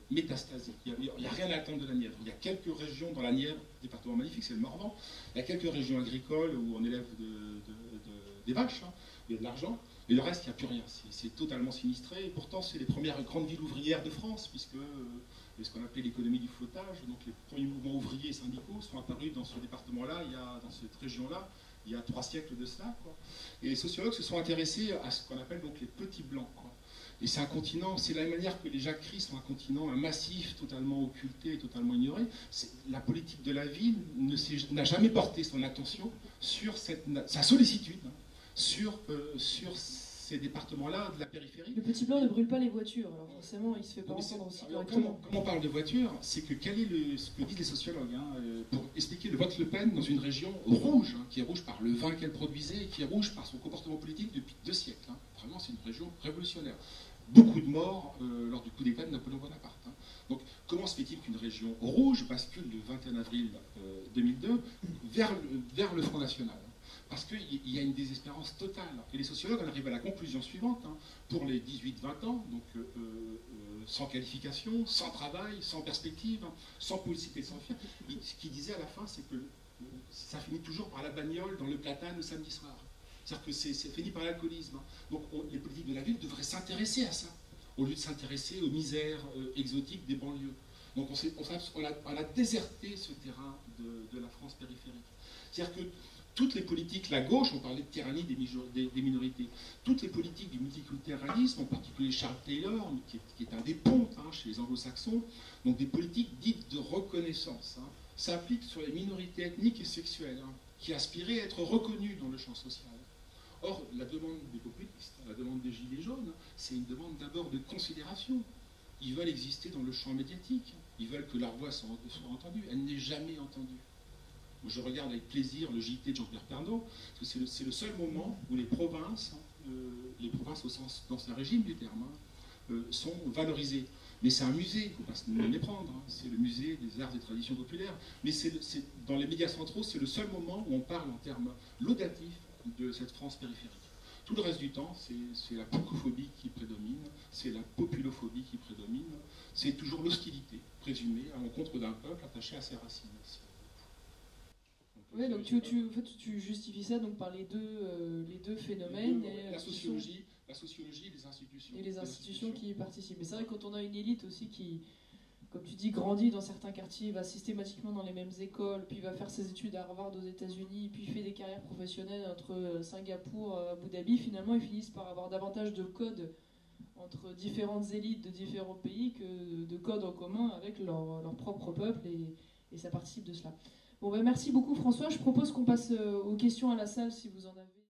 métastasée. Il n'y a, a rien à attendre de la Nièvre. Il y a quelques régions dans la Nièvre, département magnifique, c'est le Morvan. Il y a quelques régions agricoles où on élève de, de, de, des vaches, hein, il y a de l'argent. Et le reste, il n'y a plus rien. C'est totalement sinistré. Et pourtant, c'est les premières grandes villes ouvrières de France, puisque euh, ce qu'on appelait l'économie du flottage, donc les premiers mouvements ouvriers et syndicaux sont apparus dans ce département-là, il y a, dans cette région-là, il y a trois siècles de cela, quoi. Et les sociologues se sont intéressés à ce qu'on appelle donc les petits blancs, quoi. Et c'est un continent, c'est de la même manière que les Jacqueries sont un continent, un massif totalement occulté et totalement ignoré. La politique de la ville n'a jamais porté son attention sur cette, sa sollicitude, hein, sur, euh, sur ces départements-là de la périphérie. Le petit blanc ne brûle pas les voitures, alors forcément il se fait pas entendre aussi correctement. Quand on parle de voitures, c'est que quel est le, ce que disent les sociologues, hein, pour expliquer le vote Le Pen dans une région rouge, hein, qui est rouge par le vin qu'elle produisait et qui est rouge par son comportement politique depuis deux siècles. Hein. Vraiment, c'est une région révolutionnaire. Beaucoup de morts euh, lors du coup d'État de Napoléon Bonaparte. Hein. Donc, comment se fait-il qu'une région rouge bascule le vingt et un avril euh, deux mille deux vers le, vers le Front National? Parce qu'il y a une désespérance totale. Et les sociologues en arrivent à la conclusion suivante, hein, pour les dix-huit vingt ans, donc euh, euh, sans qualification, sans travail, sans perspective, hein, sans publicité, sans faire. Ce qu'ils disaient à la fin, c'est que euh, ça finit toujours par la bagnole dans le platane le samedi soir. C'est-à-dire que c'est fini par l'alcoolisme. Hein. Donc on, les politiques de la ville devraient s'intéresser à ça, au lieu de s'intéresser aux misères euh, exotiques des banlieues. Donc on, on, on, a, on a déserté ce terrain de, de la France périphérique. C'est-à-dire que toutes les politiques, la gauche, on parlait de tyrannie des, des, des minorités, toutes les politiques du multiculturalisme, en particulier Charles Taylor, qui est, qui est un des pontes, hein, chez les anglo-saxons, donc des politiques dites de reconnaissance, hein, s'appliquent sur les minorités ethniques et sexuelles, hein, qui aspiraient à être reconnues dans le champ social. Or, la demande des populistes, la demande des gilets jaunes, c'est une demande d'abord de considération. Ils veulent exister dans le champ médiatique, ils veulent que leur voix soit entendue, elle n'est jamais entendue. Je regarde avec plaisir le J T de Jean-Pierre Pernaut, parce que c'est le, le seul moment où les provinces, euh, les provinces au sens, dans un régime du terme, hein, euh, sont valorisées. Mais c'est un musée, il ne faut pas se méprendre, hein, c'est le musée des arts et traditions populaires. Mais c'est dans les médias centraux, c'est le seul moment où on parle en termes laudatifs de cette France périphérique. Tout le reste du temps, c'est la pocophobie qui prédomine, c'est la populophobie qui prédomine, c'est toujours l'hostilité présumée à l'encontre d'un peuple attaché à ses racines. Oui, donc tu, tu, en fait, tu justifies ça donc par les deux, euh, les deux phénomènes. Les deux, et la, sociologie, sont... la sociologie et les institutions. Et les institutions, les institutions qui y participent. Mais c'est vrai que quand on a une élite aussi qui, comme tu dis, grandit dans certains quartiers, va systématiquement dans les mêmes écoles, puis va faire ses études à Harvard aux États-Unis, puis fait des carrières professionnelles entre Singapour, Abu Dhabi, finalement ils finissent par avoir davantage de codes entre différentes élites de différents pays que de codes en commun avec leur, leur propre peuple, et, et ça participe de cela. Bon, ben merci beaucoup François. Je propose qu'on passe aux questions à la salle si vous en avez.